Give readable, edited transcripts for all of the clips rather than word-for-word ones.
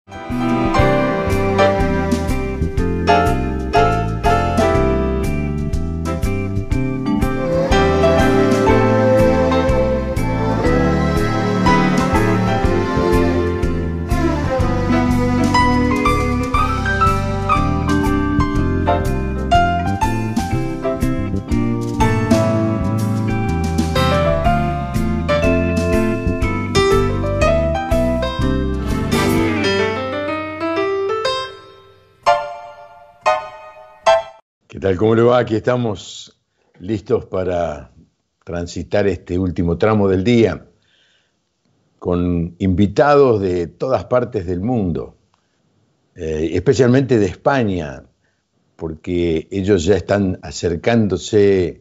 ¿Qué tal? ¿Cómo le va? Aquí estamos listos para transitar este último tramo del día con invitados de todas partes del mundo, especialmente de España, porque ellos ya están acercándose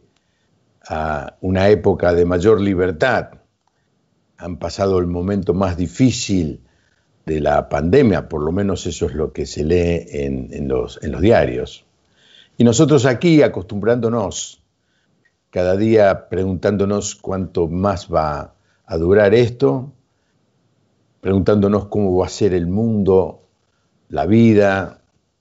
a una época de mayor libertad. Han pasado el momento más difícil de la pandemia, por lo menos eso es lo que se lee en los diarios. Y nosotros aquí acostumbrándonos, cada día preguntándonos cuánto más va a durar esto, preguntándonos cómo va a ser el mundo, la vida,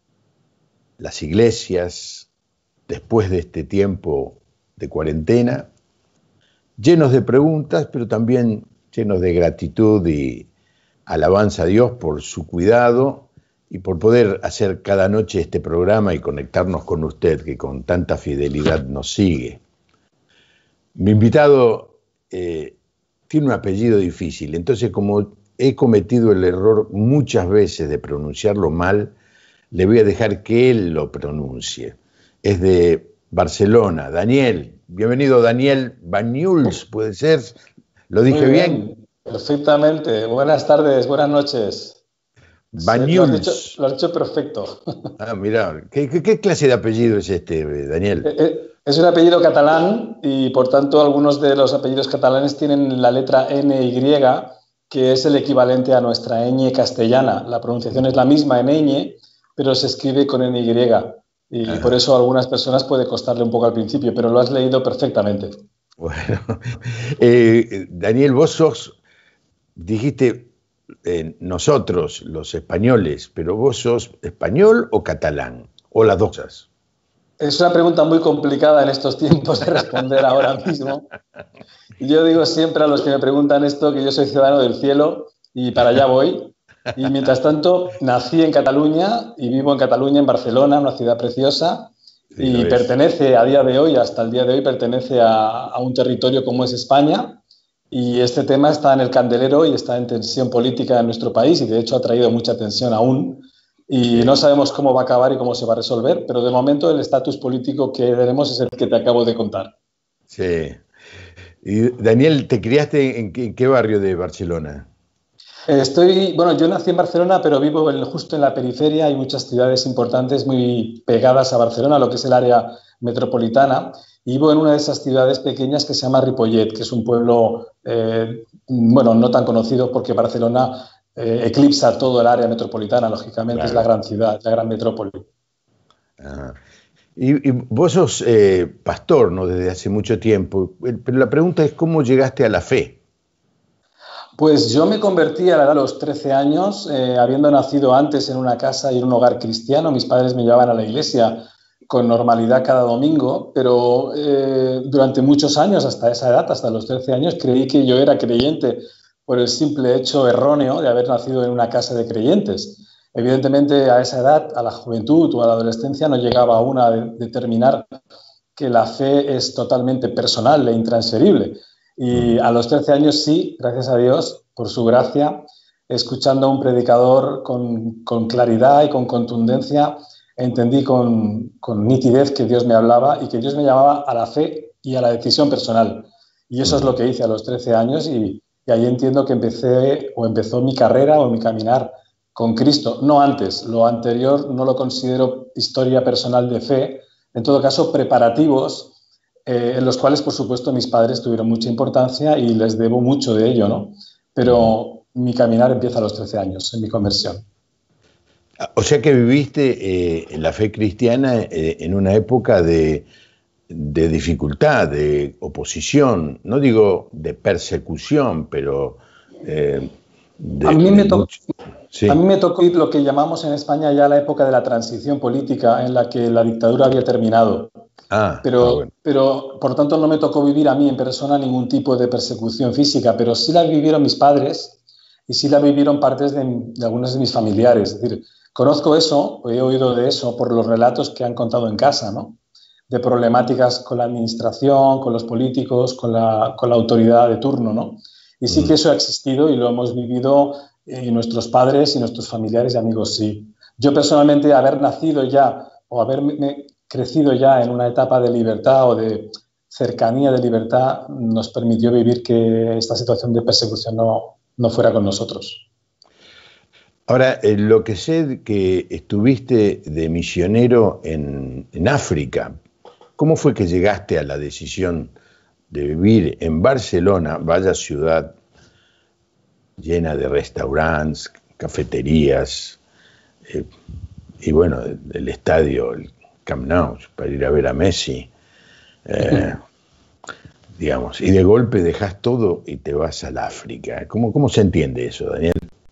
las iglesias, después de este tiempo de cuarentena, llenos de preguntas, pero también llenos de gratitud y alabanza a Dios por su cuidado y por poder hacer cada noche este programa y conectarnos con usted, que con tanta fidelidad nos sigue. Mi invitado tiene un apellido difícil, entonces como he cometido el error muchas veces de pronunciarlo mal, le voy a dejar que él lo pronuncie. Es de Barcelona. Daniel, bienvenido Daniel Banyuls, ¿puede ser? ¿Lo dije bien? Perfectamente. Buenas tardes, buenas noches. Banyuls. Sí, lo has hecho perfecto. Ah, mira, ¿qué clase de apellido es este, Daniel? Es un apellido catalán y, por tanto, algunos de los apellidos catalanes tienen la letra NY, que es el equivalente a nuestra ñ castellana. La pronunciación es la misma en ñ, pero se escribe con NY. Y Ajá. por eso a algunas personas puede costarle un poco al principio, pero lo has leído perfectamente. Bueno, Daniel, vos dijiste nosotros, los españoles, pero vos sos español o catalán, o las dos cosas. Es una pregunta muy complicada en estos tiempos de responder ahora mismo. Yo digo siempre a los que me preguntan esto que yo soy ciudadano del cielo y para allá voy. Y mientras tanto, nací en Cataluña y vivo en Cataluña, en Barcelona, una ciudad preciosa, Sí, y pertenece a día de hoy, hasta el día de hoy, pertenece a un territorio como es España. Y este tema está en el candelero y está en tensión política en nuestro país y de hecho ha traído mucha tensión aún. Y sí. No sabemos cómo va a acabar y cómo se va a resolver, pero de momento el estatus político que tenemos es el que te acabo de contar. Sí. Y Daniel, ¿te criaste en qué barrio de Barcelona? Yo nací en Barcelona, pero vivo justo en la periferia. Hay muchas ciudades importantes muy pegadas a Barcelona, lo que es el área metropolitana. Y vivo en una de esas ciudades pequeñas que se llama Ripollet, que es un pueblo, no tan conocido porque Barcelona eclipsa todo el área metropolitana, lógicamente, Claro. es la gran ciudad, la gran metrópoli. Ajá. Y vos sos pastor, ¿no? Desde hace mucho tiempo, pero la pregunta es ¿cómo llegaste a la fe? Pues yo me convertí a la edad de los 13 años, habiendo nacido antes en una casa y en un hogar cristiano. Mis padres me llevaban a la iglesia con normalidad cada domingo, pero durante muchos años, hasta esa edad, hasta los 13 años, creí que yo era creyente por el simple hecho erróneo de haber nacido en una casa de creyentes. Evidentemente, a esa edad, a la juventud o a la adolescencia, no llegaba aún a determinar que la fe es totalmente personal e intransferible. Y a los 13 años sí, gracias a Dios, por su gracia, escuchando a un predicador con claridad y con contundencia, entendí con nitidez que Dios me hablaba y que Dios me llamaba a la fe y a la decisión personal. Y eso es lo que hice a los 13 años y ahí entiendo que empezó mi carrera o mi caminar con Cristo. No antes, lo anterior no lo considero historia personal de fe, en todo caso preparativos en los cuales, por supuesto, mis padres tuvieron mucha importancia y les debo mucho de ello, ¿no? Pero mi caminar empieza a los 13 años, en mi conversión. O sea que viviste la fe cristiana en una época de dificultad, de oposición, no digo de persecución, pero A mí me tocó... A mí Sí. me tocó ir lo que llamamos en España ya la época de la transición política, en la que la dictadura había terminado. Bueno. Pero, por tanto, no me tocó vivir a mí en persona ningún tipo de persecución física, pero sí la vivieron mis padres y sí la vivieron partes de algunos de mis familiares. Es decir, conozco eso, o he oído de eso por los relatos que han contado en casa, ¿no? De problemáticas con la administración, con los políticos, con la autoridad de turno, ¿no? Y sí que Mm. eso ha existido y lo hemos vivido nuestros padres y nuestros familiares y amigos, sí. Yo personalmente, haber nacido ya o haberme crecido ya en una etapa de libertad o de cercanía de libertad, nos permitió vivir que esta situación de persecución no fuera con nosotros. Ahora, lo que sé que estuviste de misionero en África, ¿cómo fue que llegaste a la decisión de vivir en Barcelona, vaya ciudad llena de restaurantes, cafeterías, eh, y bueno, el estadio, el Camp Nou, para ir a ver a Messi, eh, digamos, y de golpe dejas todo y te vas al África? ¿Cómo se entiende eso, Daniel?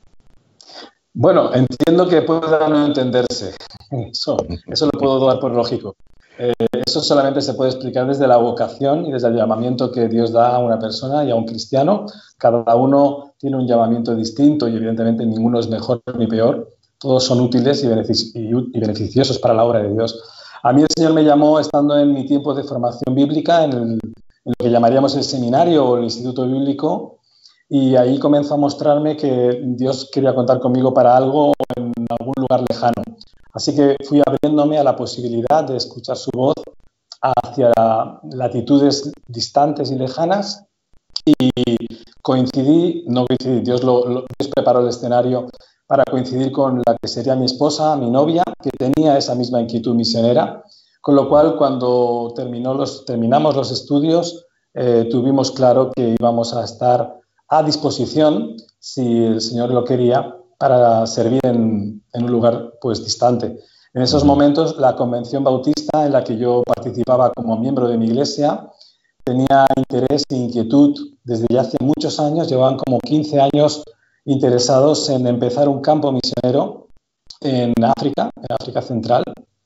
Bueno, entiendo que pueda no entenderse. Eso lo puedo dar por lógico. Eso solamente se puede explicar desde la vocación y desde el llamamiento que Dios da a una persona y a un cristiano. Cada uno tiene un llamamiento distinto y evidentemente ninguno es mejor ni peor. Todos son útiles y beneficiosos para la obra de Dios. A mí el Señor me llamó estando en mi tiempo de formación bíblica en lo que llamaríamos el seminario o el instituto bíblico, y ahí comenzó a mostrarme que Dios quería contar conmigo para algo en algún lugar lejano. Así que fui abriéndome a la posibilidad de escuchar su voz hacia latitudes distantes y lejanas, y no coincidí, Dios preparó el escenario para coincidir con la que sería mi esposa, mi novia, que tenía esa misma inquietud misionera, con lo cual cuando terminamos los estudios tuvimos claro que íbamos a estar a disposición, si el Señor lo quería, para servir en un lugar pues distante. En esos Ujú. momentos, la Convención Bautista, en la que yo participaba como miembro de mi iglesia, tenía interés e inquietud desde ya hace muchos años, llevaban como 15 años interesados en empezar un campo misionero en África Central,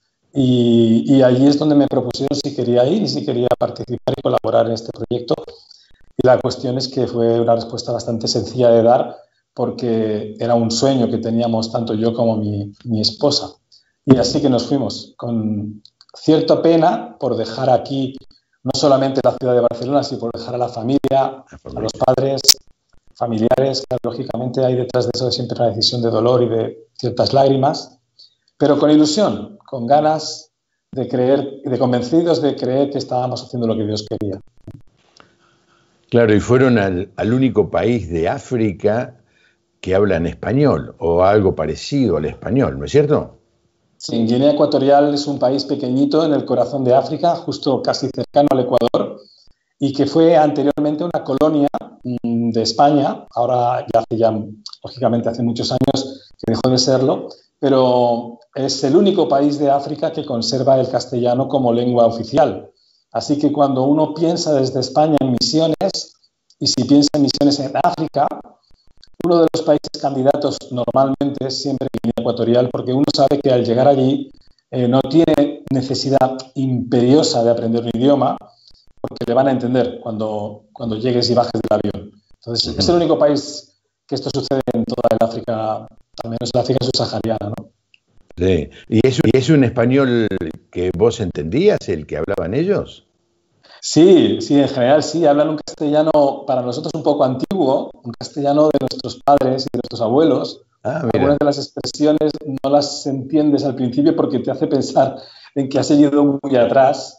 y allí es donde me propusieron si quería ir y si quería participar y colaborar en este proyecto. Y la cuestión es que fue una respuesta bastante sencilla de dar, porque era un sueño que teníamos tanto yo como mi esposa. Y así que nos fuimos, con cierta pena por dejar aquí no solamente la ciudad de Barcelona, sino por dejar a la familia, La a los familia. padres, familiares, que lógicamente hay detrás de eso siempre una decisión de dolor y de ciertas lágrimas, pero con ilusión, con ganas de creer, de convencidos de creer que estábamos haciendo lo que Dios quería. Claro, y fueron al único país de África que habla en español o algo parecido al español, ¿no es cierto? Sí, Guinea Ecuatorial es un país pequeñito en el corazón de África, justo casi cercano al Ecuador, y que fue anteriormente una colonia de España. Ahora lógicamente hace muchos años que dejó de serlo, pero es el único país de África que conserva el castellano como lengua oficial. Así que cuando uno piensa desde España en misiones, y si piensa en misiones en África, uno de los países candidatos normalmente es siempre Guinea Ecuatorial, porque uno sabe que al llegar allí no tiene necesidad imperiosa de aprender un idioma, porque le van a entender cuando llegues y bajes del avión. Entonces, es el Ujú. único país que esto sucede en toda el África, al menos el África subsahariana, ¿no? Sí. ¿Y es un español que vos entendías, el que hablaban ellos? Sí, sí, en general sí, hablan un castellano para nosotros un poco antiguo, un castellano de nuestros padres y de nuestros abuelos. Ah, Algunas mira. de las expresiones no las entiendes al principio porque te hace pensar en que has seguido muy atrás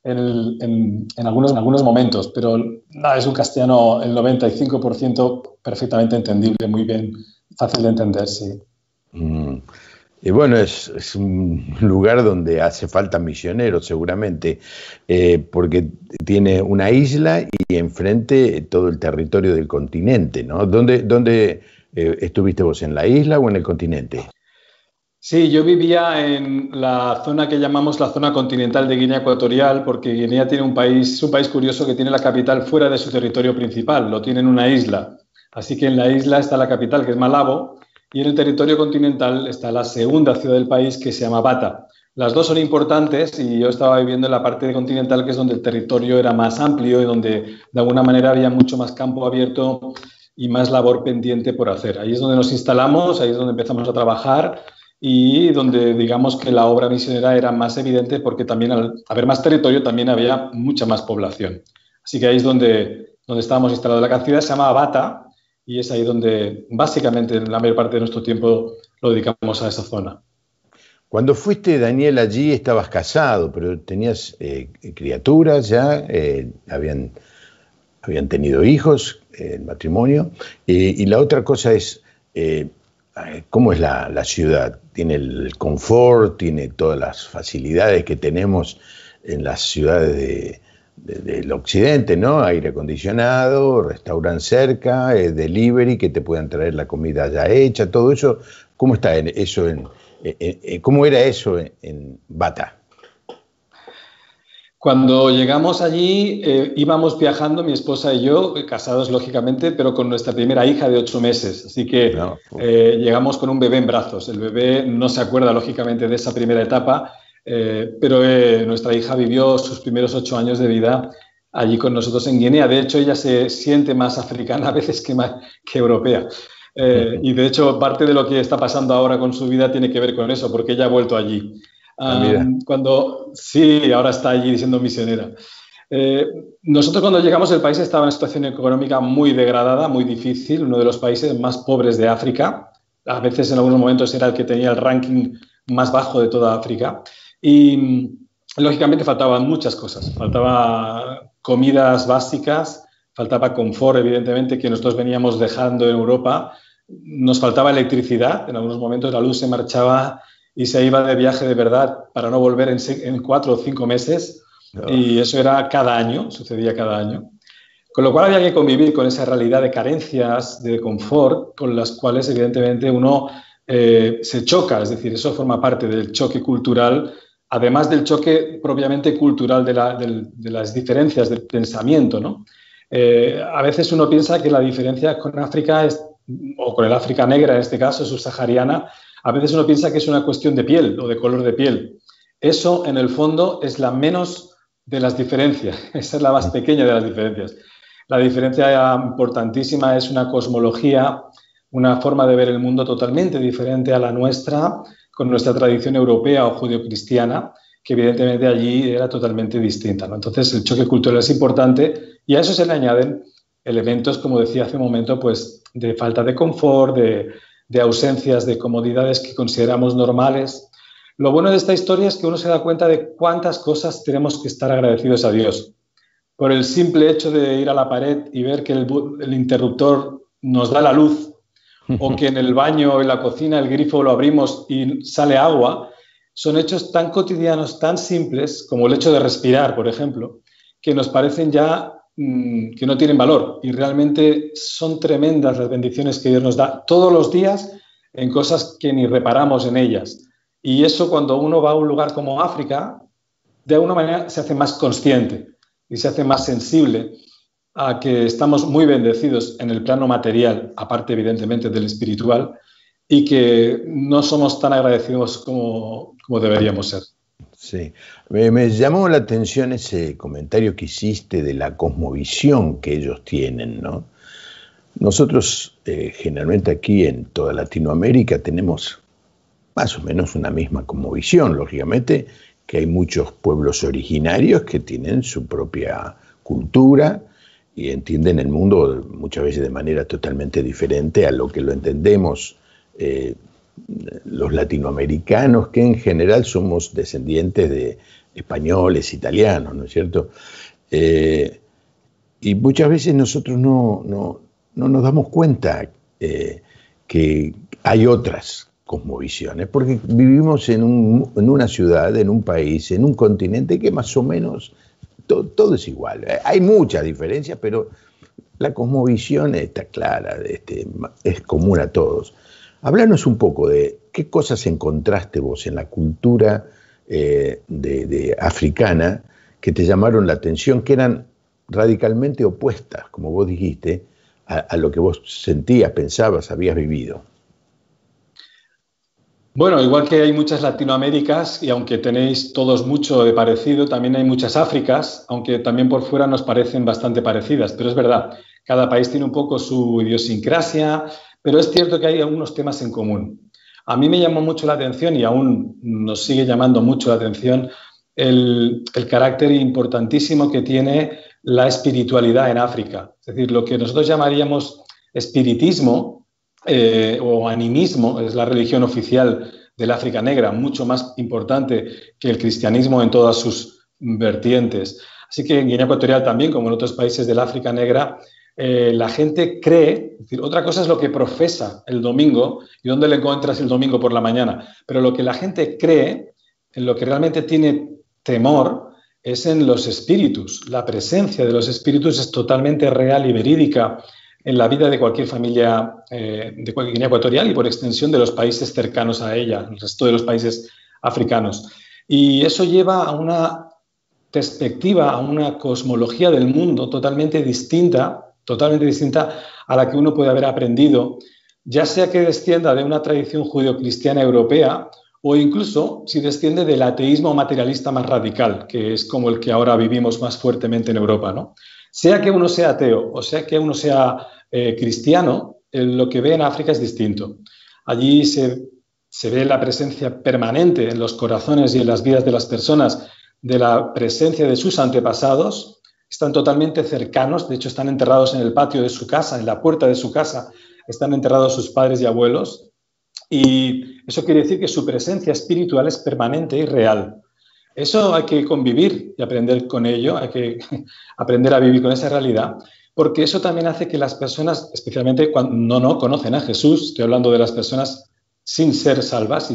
en algunos momentos, pero no, es un castellano el 95% perfectamente entendible, muy bien, fácil de entender, sí. Mm. Y bueno, es un lugar donde hace falta misioneros seguramente, porque tiene una isla y enfrente todo el territorio del continente, ¿no? ¿Dónde estuviste vos, en la isla o en el continente? Sí, yo vivía en la zona que llamamos la zona continental de Guinea Ecuatorial, porque Guinea es un país curioso que tiene la capital fuera de su territorio principal, lo tiene en una isla. Así que en la isla está la capital, que es Malabo, y en el territorio continental está la segunda ciudad del país, que se llama Bata. Las dos son importantes y yo estaba viviendo en la parte continental, que es donde el territorio era más amplio y donde de alguna manera había mucho más campo abierto y más labor pendiente por hacer. Ahí es donde nos instalamos, ahí es donde empezamos a trabajar y donde digamos que la obra misionera era más evidente, porque también al haber más territorio también había mucha más población. Así que ahí es donde estábamos instalados. La ciudad se llama Bata y es ahí donde básicamente la mayor parte de nuestro tiempo lo dedicamos a esa zona. Cuando fuiste, Daniel, allí estabas casado, pero tenías criaturas ya, habían tenido hijos, el matrimonio. Y la otra cosa es, ¿cómo es la ciudad? ¿Tiene el confort, tiene todas las facilidades que tenemos en las ciudades del occidente, ¿no? Aire acondicionado, restaurante cerca, delivery, que te puedan traer la comida ya hecha, todo eso. ¿Cómo está eso cómo era eso en Bata? Cuando llegamos allí, íbamos viajando, mi esposa y yo, casados lógicamente, pero con nuestra primera hija de 8 meses. Así que No. llegamos con un bebé en brazos. El bebé no se acuerda lógicamente de esa primera etapa, pero nuestra hija vivió sus primeros 8 años de vida allí con nosotros en Guinea. De hecho, ella se siente más africana a veces que europea. Y de hecho, parte de lo que está pasando ahora con su vida tiene que ver con eso, porque ella ha vuelto allí. Mira. Sí, ahora está allí siendo misionera. Nosotros cuando llegamos, el país estaba en una situación económica muy degradada, muy difícil, uno de los países más pobres de África. A veces en algunos momentos era el que tenía el ranking más bajo de toda África. Y lógicamente faltaban muchas cosas. Faltaba comidas básicas, faltaba confort, evidentemente, que nosotros veníamos dejando en Europa. Nos faltaba electricidad, en algunos momentos la luz se marchaba y se iba de viaje de verdad para no volver en 4 o 5 meses. Y eso era cada año, sucedía cada año. Con lo cual había que convivir con esa realidad de carencias, de confort, con las cuales evidentemente uno se choca. Es decir, eso forma parte del choque cultural, además del choque propiamente cultural de las diferencias de pensamiento, ¿no? A veces uno piensa que la diferencia con África, o con el África negra en este caso, subsahariana, a veces uno piensa que es una cuestión de piel o de color de piel. Eso, en el fondo, es la menos de las diferencias. Esa es la más pequeña de las diferencias. La diferencia importantísima es una cosmología, una forma de ver el mundo totalmente diferente a la nuestra, con nuestra tradición europea o judeocristiana, que evidentemente allí era totalmente distinta, ¿no? Entonces, el choque cultural es importante y a eso se le añaden elementos, como decía hace un momento, pues de falta de confort, de ausencias de comodidades que consideramos normales. Lo bueno de esta historia es que uno se da cuenta de cuántas cosas tenemos que estar agradecidos a Dios. Por el simple hecho de ir a la pared y ver que el interruptor nos da la luz, o que en el baño o en la cocina el grifo lo abrimos y sale agua, son hechos tan cotidianos, tan simples, como el hecho de respirar, por ejemplo, que nos parecen ya que no tienen valor, y realmente son tremendas las bendiciones que Dios nos da todos los días en cosas que ni reparamos en ellas. Y eso, cuando uno va a un lugar como África, de alguna manera se hace más consciente y se hace más sensible a que estamos muy bendecidos en el plano material, aparte evidentemente del espiritual, y que no somos tan agradecidos como deberíamos ser. Sí, me llamó la atención ese comentario que hiciste de la cosmovisión que ellos tienen, ¿no? Nosotros generalmente aquí en toda Latinoamérica tenemos más o menos una misma cosmovisión, lógicamente que hay muchos pueblos originarios que tienen su propia cultura y entienden el mundo muchas veces de manera totalmente diferente a lo que lo entendemos los latinoamericanos, que en general somos descendientes de españoles, italianos, ¿no es cierto? Y muchas veces nosotros no nos damos cuenta que hay otras cosmovisiones, porque vivimos en una ciudad, en un país, en un continente que más o menos todo es igual. Hay muchas diferencias, pero la cosmovisión está clara, es común a todos. Háblanos un poco de qué cosas encontraste vos en la cultura de africana que te llamaron la atención, que eran radicalmente opuestas, como vos dijiste, a lo que vos sentías, pensabas, habías vivido. Bueno, igual que hay muchas Latinoaméricas y aunque tenéis todos mucho de parecido, también hay muchas Áfricas, aunque también por fuera nos parecen bastante parecidas, pero es verdad, cada país tiene un poco su idiosincrasia, pero es cierto que hay algunos temas en común. A mí me llamó mucho la atención y aún nos sigue llamando mucho la atención el carácter importantísimo que tiene la espiritualidad en África. Es decir, lo que nosotros llamaríamos espiritismo o animismo, es la religión oficial del África Negra, mucho más importante que el cristianismo en todas sus vertientes. Así que en Guinea Ecuatorial también, como en otros países del África Negra, la gente cree, es decir, otra cosa es lo que profesa el domingo y dónde le encuentras el domingo por la mañana, pero lo que la gente cree, en lo que realmente tiene temor, es en los espíritus. La presencia de los espíritus es totalmente real y verídica en la vida de cualquier familia de Guinea Ecuatorial y por extensión de los países cercanos a ella, el resto de los países africanos. Y eso lleva a una perspectiva, a una cosmología del mundo totalmente distinta a la que uno puede haber aprendido, ya sea que descienda de una tradición judeocristiana europea o incluso si desciende del ateísmo materialista más radical, que es como el que ahora vivimos más fuertemente en Europa, ¿no? Sea que uno sea ateo o sea que uno sea cristiano, lo que ve en África es distinto. Allí se ve la presencia permanente en los corazones y en las vidas de las personas de la presencia de sus antepasados, están totalmente cercanos, de hecho están enterrados en el patio de su casa, en la puerta de su casa, están enterrados sus padres y abuelos, y eso quiere decir que su presencia espiritual es permanente y real. Eso hay que convivir y aprender con ello, hay que aprender a vivir con esa realidad, porque eso también hace que las personas, especialmente cuando no conocen a Jesús, estoy hablando de las personas sin ser salvas,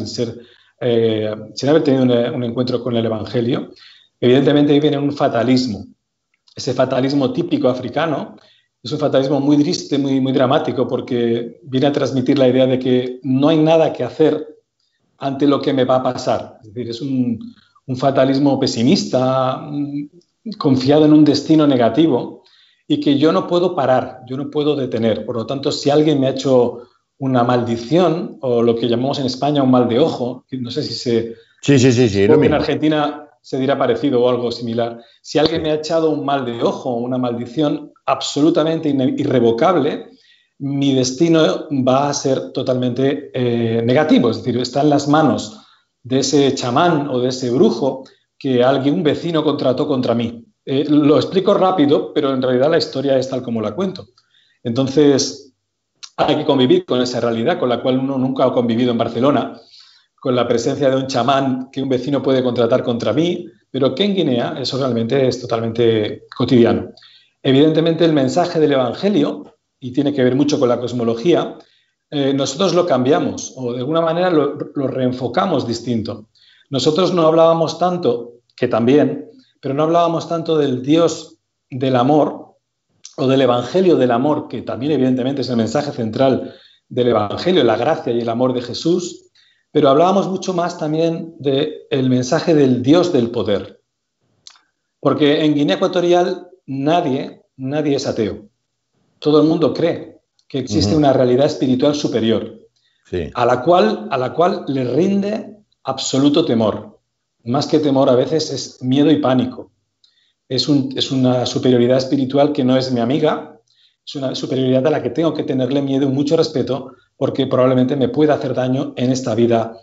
sin haber tenido un encuentro con el Evangelio, evidentemente viven en un fatalismo. Ese fatalismo típico africano es un fatalismo muy triste, muy dramático, porque viene a transmitir la idea de que no hay nada que hacer ante lo que me va a pasar. Es decir, es un fatalismo pesimista, confiado en un destino negativo y que yo no puedo parar, yo no puedo detener. Por lo tanto, si alguien me ha hecho una maldición o lo que llamamos en España un mal de ojo, no sé si se... Sí, lo Supongo que en mismo. Argentina se dirá parecido o algo similar. Si alguien me ha echado un mal de ojo o una maldición absolutamente irrevocable, mi destino va a ser totalmente negativo. Es decir, está en las manos de ese chamán o de ese brujo que un vecino contrató contra mí. Lo explico rápido, pero en realidad la historia es tal como la cuento. Entonces, hay que convivir con esa realidad con la cual uno nunca ha convivido en Barcelona, con la presencia de un chamán que un vecino puede contratar contra mí, pero que en Guinea eso realmente es totalmente cotidiano. Evidentemente el mensaje del Evangelio, y tiene que ver mucho con la cosmología, nosotros lo cambiamos o de alguna manera lo reenfocamos distinto. Nosotros no hablábamos tanto, que también, pero no hablábamos tanto del Dios del amor o del Evangelio del amor, que también evidentemente es el mensaje central del Evangelio, la gracia y el amor de Jesús, pero hablábamos mucho más también del mensaje del Dios del poder. Porque en Guinea Ecuatorial nadie es ateo. Todo el mundo cree que existe una realidad espiritual superior, sí, a la cual le rinde absoluto temor. Más que temor, a veces es miedo y pánico. Es una superioridad espiritual que no es mi amiga, es una superioridad a la que tengo que tenerle miedo y mucho respeto, porque probablemente me pueda hacer daño en esta vida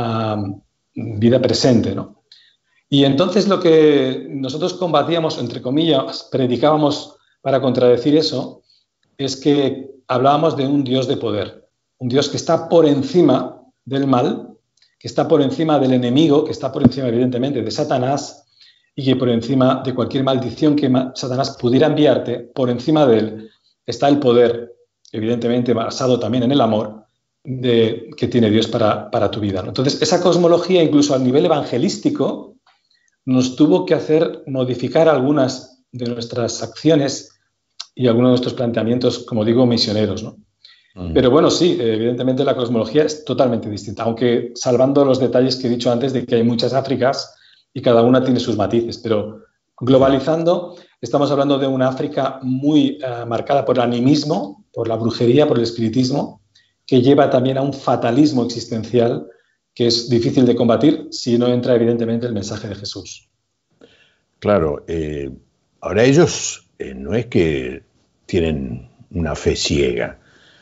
presente, ¿no? Y entonces lo que nosotros combatíamos, entre comillas, predicábamos para contradecir eso, es que hablábamos de un Dios de poder, un Dios que está por encima del mal, que está por encima del enemigo, que está por encima, evidentemente, de Satanás, y que por encima de cualquier maldición que Satanás pudiera enviarte, por encima de él está el poder, evidentemente basado también en el amor que tiene Dios para tu vida, ¿no? Entonces, esa cosmología, incluso a nivel evangelístico, nos tuvo que hacer modificar algunas de nuestras acciones y algunos de nuestros planteamientos, como digo, misioneros, ¿no? Pero bueno, sí, evidentemente la cosmología es totalmente distinta, aunque salvando los detalles que he dicho antes de que hay muchas Áfricas y cada una tiene sus matices, pero globalizando, estamos hablando de una África muy marcada por el animismo, por la brujería, por el espiritismo, que lleva también a un fatalismo existencial que es difícil de combatir si no entra evidentemente el mensaje de Jesús. Claro, ahora ellos no es que tienen una fe ciega,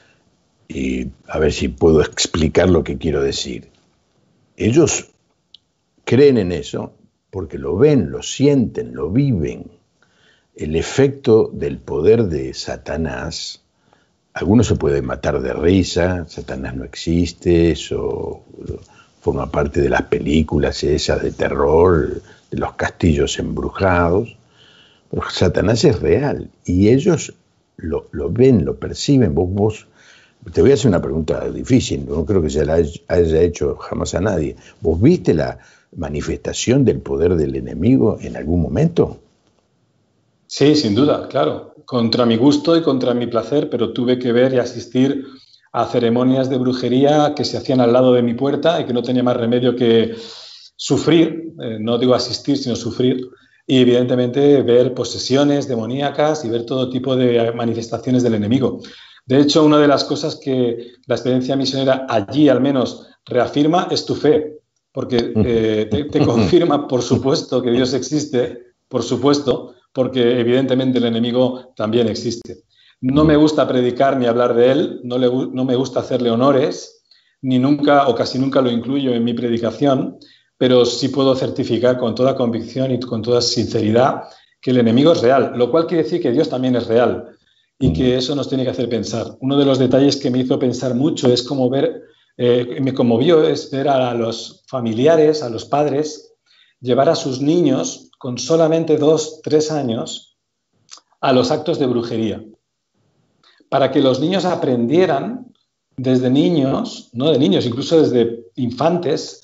y a ver si puedo explicar lo que quiero decir. Ellos creen en eso porque lo ven, lo sienten, lo viven. El efecto del poder de Satanás, algunos se pueden matar de risa, Satanás no existe, eso forma parte de las películas esas de terror, de los castillos embrujados, pero Satanás es real y ellos lo ven, lo perciben. Vos, te voy a hacer una pregunta difícil, no creo que se la haya hecho jamás a nadie. ¿Vos viste la manifestación del poder del enemigo en algún momento? Sí, sin duda, claro, contra mi gusto y contra mi placer, pero tuve que ver y asistir a ceremonias de brujería que se hacían al lado de mi puerta y que no tenía más remedio que sufrir, no digo asistir, sino sufrir, y evidentemente ver posesiones demoníacas y ver todo tipo de manifestaciones del enemigo. De hecho, una de las cosas que la experiencia misionera allí al menos reafirma es tu fe, porque te confirma, por supuesto, que Dios existe, por supuesto, porque evidentemente el enemigo también existe. No me gusta predicar ni hablar de él, no me gusta hacerle honores, ni nunca o casi nunca lo incluyo en mi predicación, pero sí puedo certificar con toda convicción y con toda sinceridad que el enemigo es real, lo cual quiere decir que Dios también es real y que eso nos tiene que hacer pensar. Uno de los detalles que me hizo pensar mucho es como me conmovió, es ver a los familiares, a los padres, llevar a sus niños con solamente 2, 3 años a los actos de brujería, para que los niños aprendieran desde niños, no de niños, incluso desde infantes,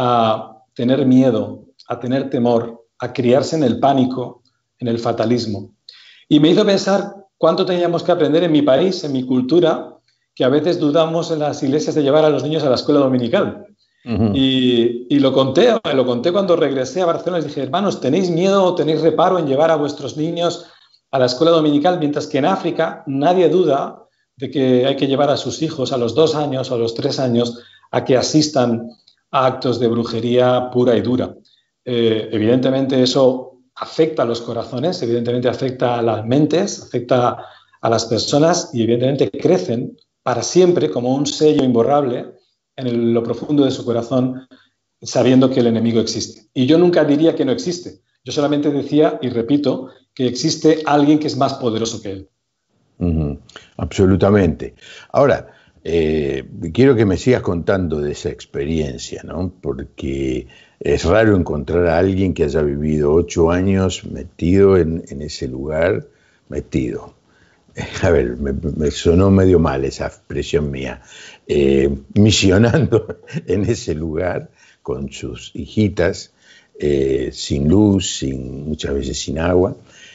a tener miedo, a tener temor, a criarse en el pánico, en el fatalismo. Y me hizo pensar cuánto teníamos que aprender en mi país, en mi cultura, que a veces dudamos en las iglesias de llevar a los niños a la escuela dominical. Y lo conté cuando regresé a Barcelona. Les dije, hermanos, ¿tenéis miedo o tenéis reparo en llevar a vuestros niños a la escuela dominical? Mientras que en África nadie duda de que hay que llevar a sus hijos a los 2 años o a los 3 años a que asistan a actos de brujería pura y dura. Evidentemente eso afecta a los corazones, evidentemente afecta a las mentes, afecta a las personas y evidentemente crecen para siempre como un sello imborrable en lo profundo de su corazón, sabiendo que el enemigo existe. Y yo nunca diría que no existe. Yo solamente decía, y repito, que existe alguien que es más poderoso que él. Absolutamente. Ahora, quiero que me sigas contando de esa experiencia, ¿no? Porque es raro encontrar a alguien que haya vivido 8 años metido en ese lugar, metido. A ver, me sonó medio mal esa expresión mía. Misionando en ese lugar con sus hijitas, sin luz, muchas veces sin agua.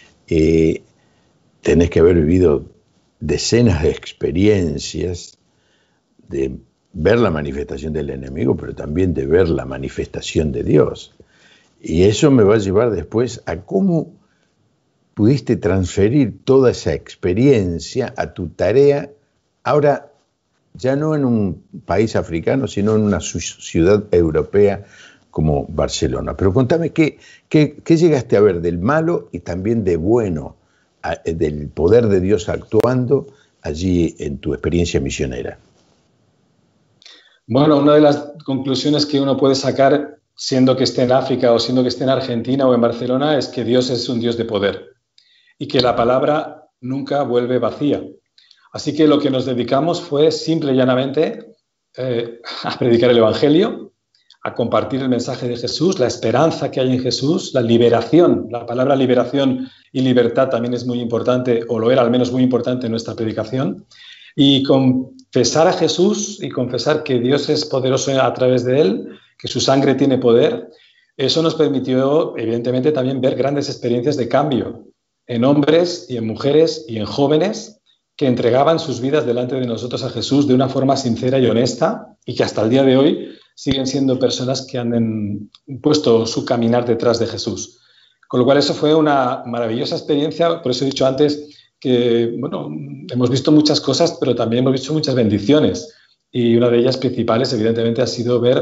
Tenés que haber vivido decenas de experiencias de ver la manifestación del enemigo, pero también de ver la manifestación de Dios. Y eso me va a llevar después a cómo pudiste transferir toda esa experiencia a tu tarea, ahora ya no en un país africano, sino en una ciudad europea como Barcelona. Pero contame, ¿qué llegaste a ver del malo y también de bueno, del poder de Dios actuando allí en tu experiencia misionera? Bueno, una de las conclusiones que uno puede sacar, siendo que esté en África o siendo que esté en Argentina o en Barcelona, es que Dios es un Dios de poder y que la palabra nunca vuelve vacía. Así que lo que nos dedicamos fue simple y llanamente a predicar el Evangelio, a compartir el mensaje de Jesús, la esperanza que hay en Jesús, la liberación. La palabra liberación y libertad también es muy importante, o lo era al menos muy importante en nuestra predicación. Y confesar a Jesús y confesar que Dios es poderoso a través de él, que su sangre tiene poder, eso nos permitió evidentemente también ver grandes experiencias de cambio en hombres y en mujeres y en jóvenes que entregaban sus vidas delante de nosotros a Jesús de una forma sincera y honesta y que hasta el día de hoy siguen siendo personas que han puesto su caminar detrás de Jesús. Con lo cual eso fue una maravillosa experiencia, por eso he dicho antes que, bueno, hemos visto muchas cosas, pero también hemos visto muchas bendiciones y una de ellas principales evidentemente ha sido ver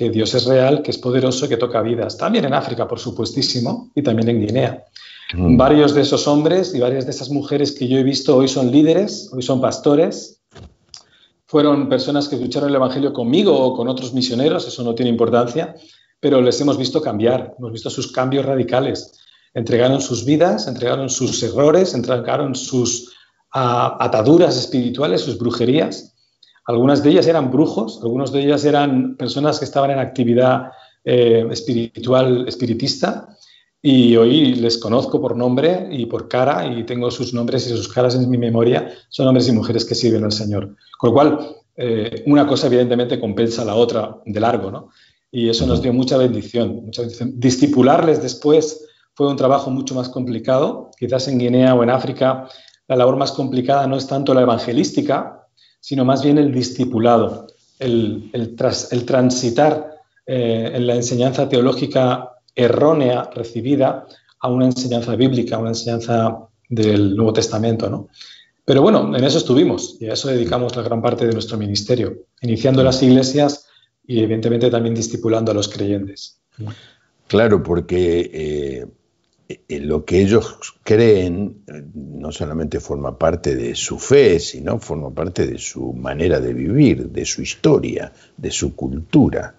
que Dios es real, que es poderoso, que toca vidas. También en África, por supuestísimo, y también en Guinea. Varios de esos hombres y varias de esas mujeres que yo he visto hoy son líderes, hoy son pastores. Fueron personas que escucharon el Evangelio conmigo o con otros misioneros, eso no tiene importancia, pero les hemos visto cambiar, hemos visto sus cambios radicales. Entregaron sus vidas, entregaron sus errores, entregaron sus ataduras espirituales, sus brujerías. Algunas de ellas eran brujos, algunas de ellas eran personas que estaban en actividad espiritual, espiritista, y hoy les conozco por nombre y por cara y tengo sus nombres y sus caras en mi memoria. Son hombres y mujeres que sirven al Señor. Con lo cual, una cosa evidentemente compensa a la otra de largo, ¿no? Y eso nos dio mucha bendición, mucha bendición. Discipularles después fue un trabajo mucho más complicado. Quizás en Guinea o en África la labor más complicada no es tanto la evangelística, sino más bien el discipulado, el transitar en la enseñanza teológica errónea recibida a una enseñanza bíblica, a una enseñanza del Nuevo Testamento, ¿no? Pero bueno, en eso estuvimos y a eso dedicamos la gran parte de nuestro ministerio, iniciando las iglesias y evidentemente también discipulando a los creyentes. Claro, porque lo que ellos creen no solamente forma parte de su fe, sino forma parte de su manera de vivir, de su historia, de su cultura.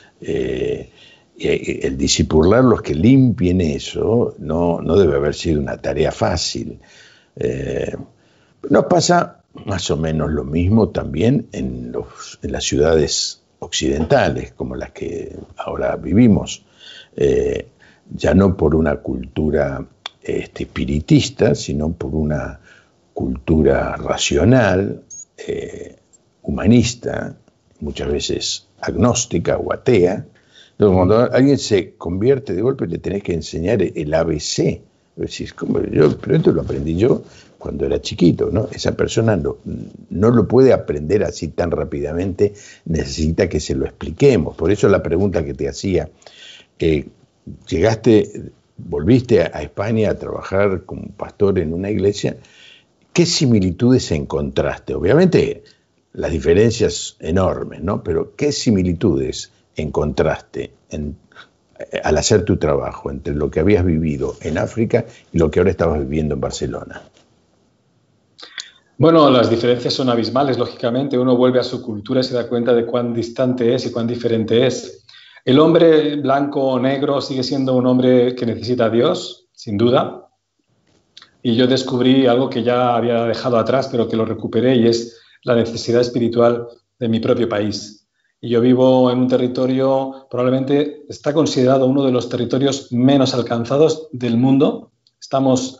El discipularlos, que limpien eso, no debe haber sido una tarea fácil. Nos pasa más o menos lo mismo también en las ciudades occidentales, como las que ahora vivimos, ya no por una cultura espiritista, sino por una cultura racional, humanista, muchas veces agnóstica o atea. Entonces, cuando alguien se convierte de golpe, le tenés que enseñar el ABC. Decís, ¿cómo? Pero esto lo aprendí yo cuando era chiquito, ¿no? Esa persona no lo puede aprender así tan rápidamente, necesita que se lo expliquemos. Por eso la pregunta que te hacía, volviste a España a trabajar como pastor en una iglesia, ¿qué similitudes encontraste? Obviamente las diferencias enormes, ¿no? Pero ¿qué similitudes encontraste al hacer tu trabajo entre lo que habías vivido en África y lo que ahora estabas viviendo en Barcelona? Bueno, las diferencias son abismales, lógicamente. Uno vuelve a su cultura y se da cuenta de cuán distante es y cuán diferente es. El hombre blanco o negro sigue siendo un hombre que necesita a Dios, sin duda. Y yo descubrí algo que ya había dejado atrás, pero que lo recuperé, y es la necesidad espiritual de mi propio país. Y yo vivo en un territorio, probablemente está considerado uno de los territorios menos alcanzados del mundo. Estamos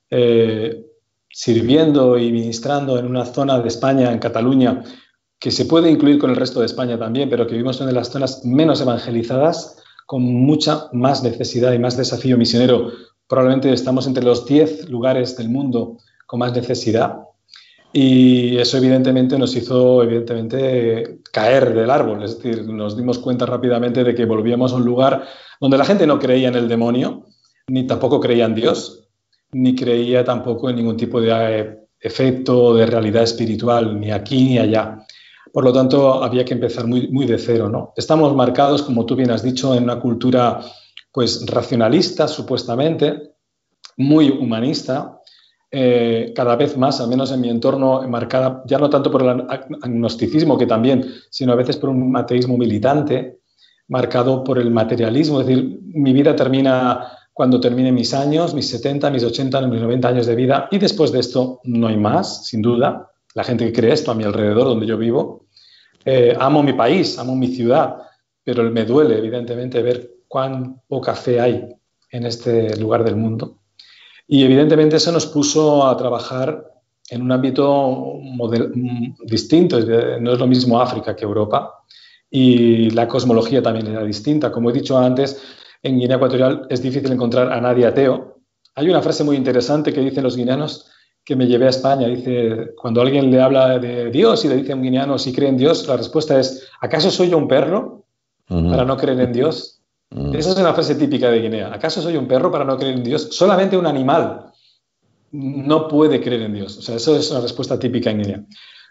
sirviendo y ministrando en una zona de España, en Cataluña, que se puede incluir con el resto de España también, pero que vivimos en una de las zonas menos evangelizadas, con mucha más necesidad y más desafío misionero. Probablemente estamos entre los 10 lugares del mundo con más necesidad. Y eso evidentemente nos hizo caer del árbol, es decir, nos dimos cuenta rápidamente de que volvíamos a un lugar donde la gente no creía en el demonio, ni tampoco creía en Dios, ni creía tampoco en ningún tipo de efecto de realidad espiritual, ni aquí ni allá. Por lo tanto, había que empezar muy de cero, ¿no? Estamos marcados, como tú bien has dicho, en una cultura pues racionalista, supuestamente, muy humanista, cada vez más, al menos en mi entorno, marcada ya no tanto por el agnosticismo, que también, sino a veces por un ateísmo militante, marcado por el materialismo. Es decir, mi vida termina cuando termine mis años, mis 70, mis 80, mis 90 años de vida, y después de esto no hay más, sin duda. La gente que cree esto a mi alrededor, donde yo vivo. Amo mi país, amo mi ciudad, pero me duele, evidentemente, ver cuán poca fe hay en este lugar del mundo. Y evidentemente eso nos puso a trabajar en un ámbito distinto. No es lo mismo África que Europa, y la cosmología también era distinta. Como he dicho antes, en Guinea Ecuatorial es difícil encontrar a nadie ateo. Hay una frase muy interesante que dicen los guineanos que me llevé a España. Dice, cuando alguien le habla de Dios y le dice a un guineano si cree en Dios, la respuesta es, ¿acaso soy yo un perro para no creer en Dios? Esa es una frase típica de Guinea. ¿Acaso soy un perro para no creer en Dios? Solamente un animal no puede creer en Dios. O sea, eso es una respuesta típica en Guinea.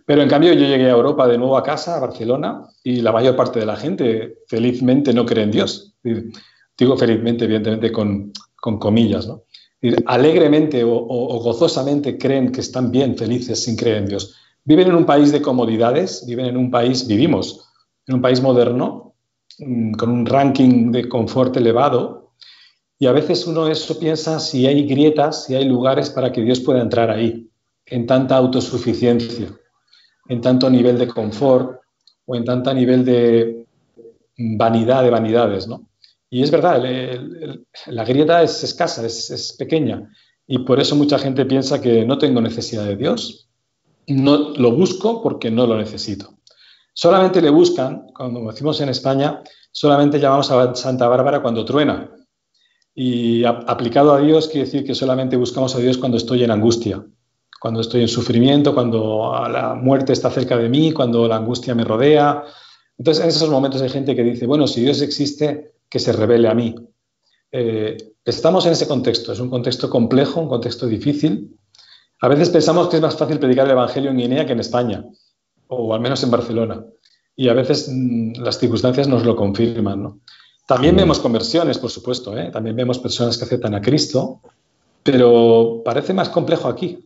Pero en cambio yo llegué a Europa de nuevo a casa, a Barcelona, y la mayor parte de la gente felizmente no cree en Dios. Digo felizmente, evidentemente con comillas, ¿no? Alegremente o gozosamente creen que están bien, felices, sin creer en Dios. Viven en un país de comodidades, vivimos en un país moderno, con un ranking de confort elevado, y a veces uno eso piensa si hay grietas, si hay lugares para que Dios pueda entrar ahí, en tanta autosuficiencia, en tanto nivel de confort o en tanto nivel de vanidad de vanidades, ¿no? Y es verdad, la grieta es escasa, es pequeña, y por eso mucha gente piensa que no tengo necesidad de Dios, no lo busco porque no lo necesito. Solamente le buscan, como decimos en España, solamente llamamos a Santa Bárbara cuando truena. Y aplicado a Dios quiere decir que solamente buscamos a Dios cuando estoy en angustia, cuando estoy en sufrimiento, cuando la muerte está cerca de mí, cuando la angustia me rodea. Entonces, en esos momentos hay gente que dice, bueno, si Dios existe, que se revele a mí. Estamos en ese contexto, es un contexto complejo, un contexto difícil. A veces pensamos que es más fácil predicar el Evangelio en Guinea que en España, o al menos en Barcelona. Y a veces las circunstancias nos lo confirman, ¿no? También vemos conversiones, por supuesto, ¿eh? También vemos personas que aceptan a Cristo, pero parece más complejo aquí,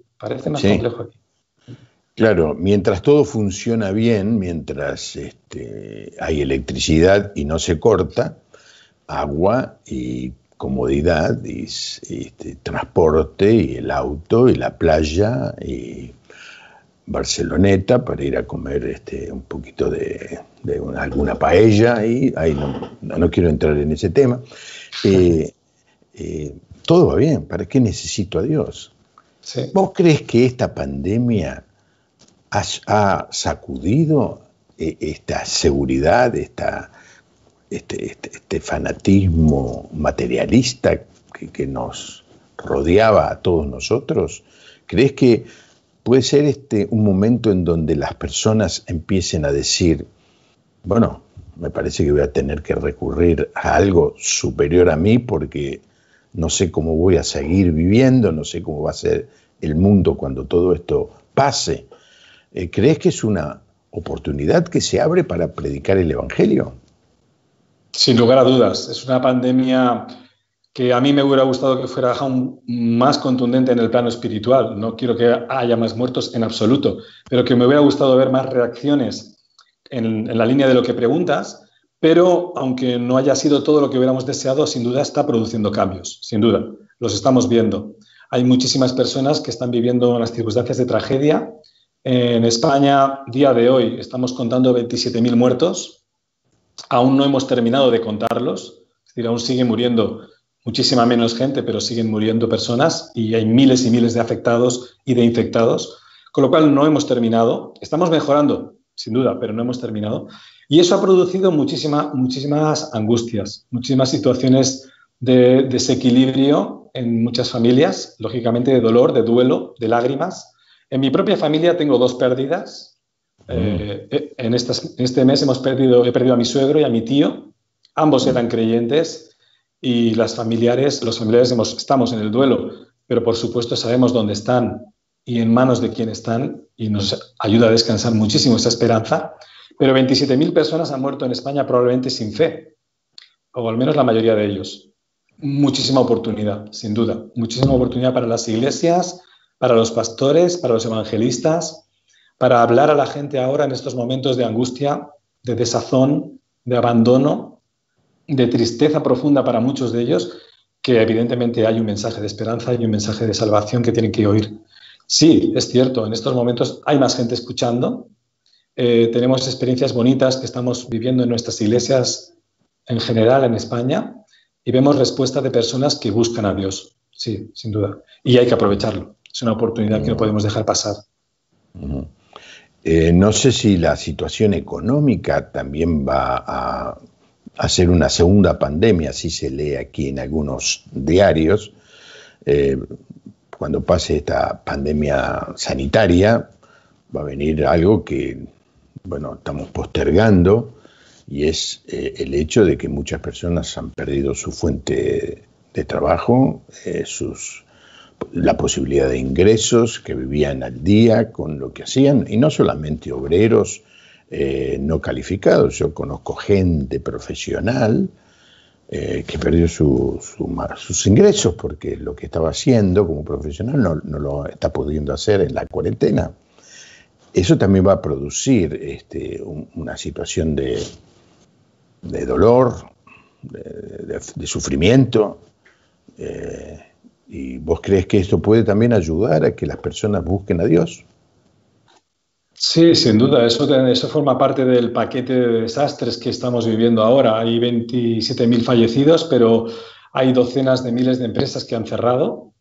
Claro, mientras todo funciona bien, mientras hay electricidad y no se corta, agua y comodidad y transporte y el auto y la playa y Barceloneta para ir a comer un poquito de alguna paella y no quiero entrar en ese tema. Todo va bien, ¿para qué necesito a Dios? Sí. ¿Vos crees que esta pandemia ha sacudido esta seguridad, este fanatismo materialista que nos rodeaba a todos nosotros? ¿Crees que puede ser un momento en donde las personas empiecen a decir, bueno, me parece que voy a tener que recurrir a algo superior a mí porque no sé cómo voy a seguir viviendo, no sé cómo va a ser el mundo cuando todo esto pase? ¿Crees que es una oportunidad que se abre para predicar el Evangelio? Sin lugar a dudas, es una pandemia que a mí me hubiera gustado que fuera aún más contundente en el plano espiritual. No quiero que haya más muertos en absoluto, pero que me hubiera gustado ver más reacciones en la línea de lo que preguntas, pero aunque no haya sido todo lo que hubiéramos deseado, sin duda está produciendo cambios, sin duda, los estamos viendo. Hay muchísimas personas que están viviendo unas circunstancias de tragedia. En España, día de hoy, estamos contando 27.000 muertos. Aún no hemos terminado de contarlos, es decir, aún sigue muriendo muchísima menos gente, pero siguen muriendo personas y hay miles y miles de afectados y de infectados, con lo cual no hemos terminado. Estamos mejorando, sin duda, pero no hemos terminado. Y eso ha producido muchísimas angustias, muchísimas situaciones de desequilibrio en muchas familias, lógicamente de dolor, de duelo, de lágrimas. En mi propia familia tengo 2 pérdidas. En este mes he perdido a mi suegro y a mi tío. Ambos eran creyentes y los familiares estamos en el duelo, pero por supuesto sabemos dónde están y en manos de quién están y nos ayuda a descansar muchísimo esa esperanza. Pero 27.000 personas han muerto en España probablemente sin fe, o al menos la mayoría de ellos. Muchísima oportunidad, sin duda. Muchísima oportunidad para las iglesias, para los pastores, para los evangelistas, para hablar a la gente ahora en estos momentos de angustia, de desazón, de abandono, de tristeza profunda para muchos de ellos, que evidentemente hay un mensaje de esperanza y un mensaje de salvación que tienen que oír. Sí, es cierto, en estos momentos hay más gente escuchando, tenemos experiencias bonitas que estamos viviendo en nuestras iglesias en general en España y vemos respuesta de personas que buscan a Dios, sí, sin duda, y hay que aprovecharlo, es una oportunidad que no podemos dejar pasar. No sé si la situación económica también va a ser una segunda pandemia, así se lee aquí en algunos diarios. Cuando pase esta pandemia sanitaria, va a venir algo que, bueno, estamos postergando, y es el hecho de que muchas personas han perdido su fuente de trabajo, sus la posibilidad de ingresos, que vivían al día con lo que hacían, y no solamente obreros no calificados. Yo conozco gente profesional que perdió sus ingresos porque lo que estaba haciendo como profesional no lo está pudiendo hacer en la cuarentena. Eso también va a producir una situación de dolor, de sufrimiento. ¿Y vos crees que esto puede también ayudar a que las personas busquen a Dios? Sí, sin duda, eso forma parte del paquete de desastres que estamos viviendo ahora. Hay 27.000 fallecidos, pero hay docenas de miles de empresas que han cerrado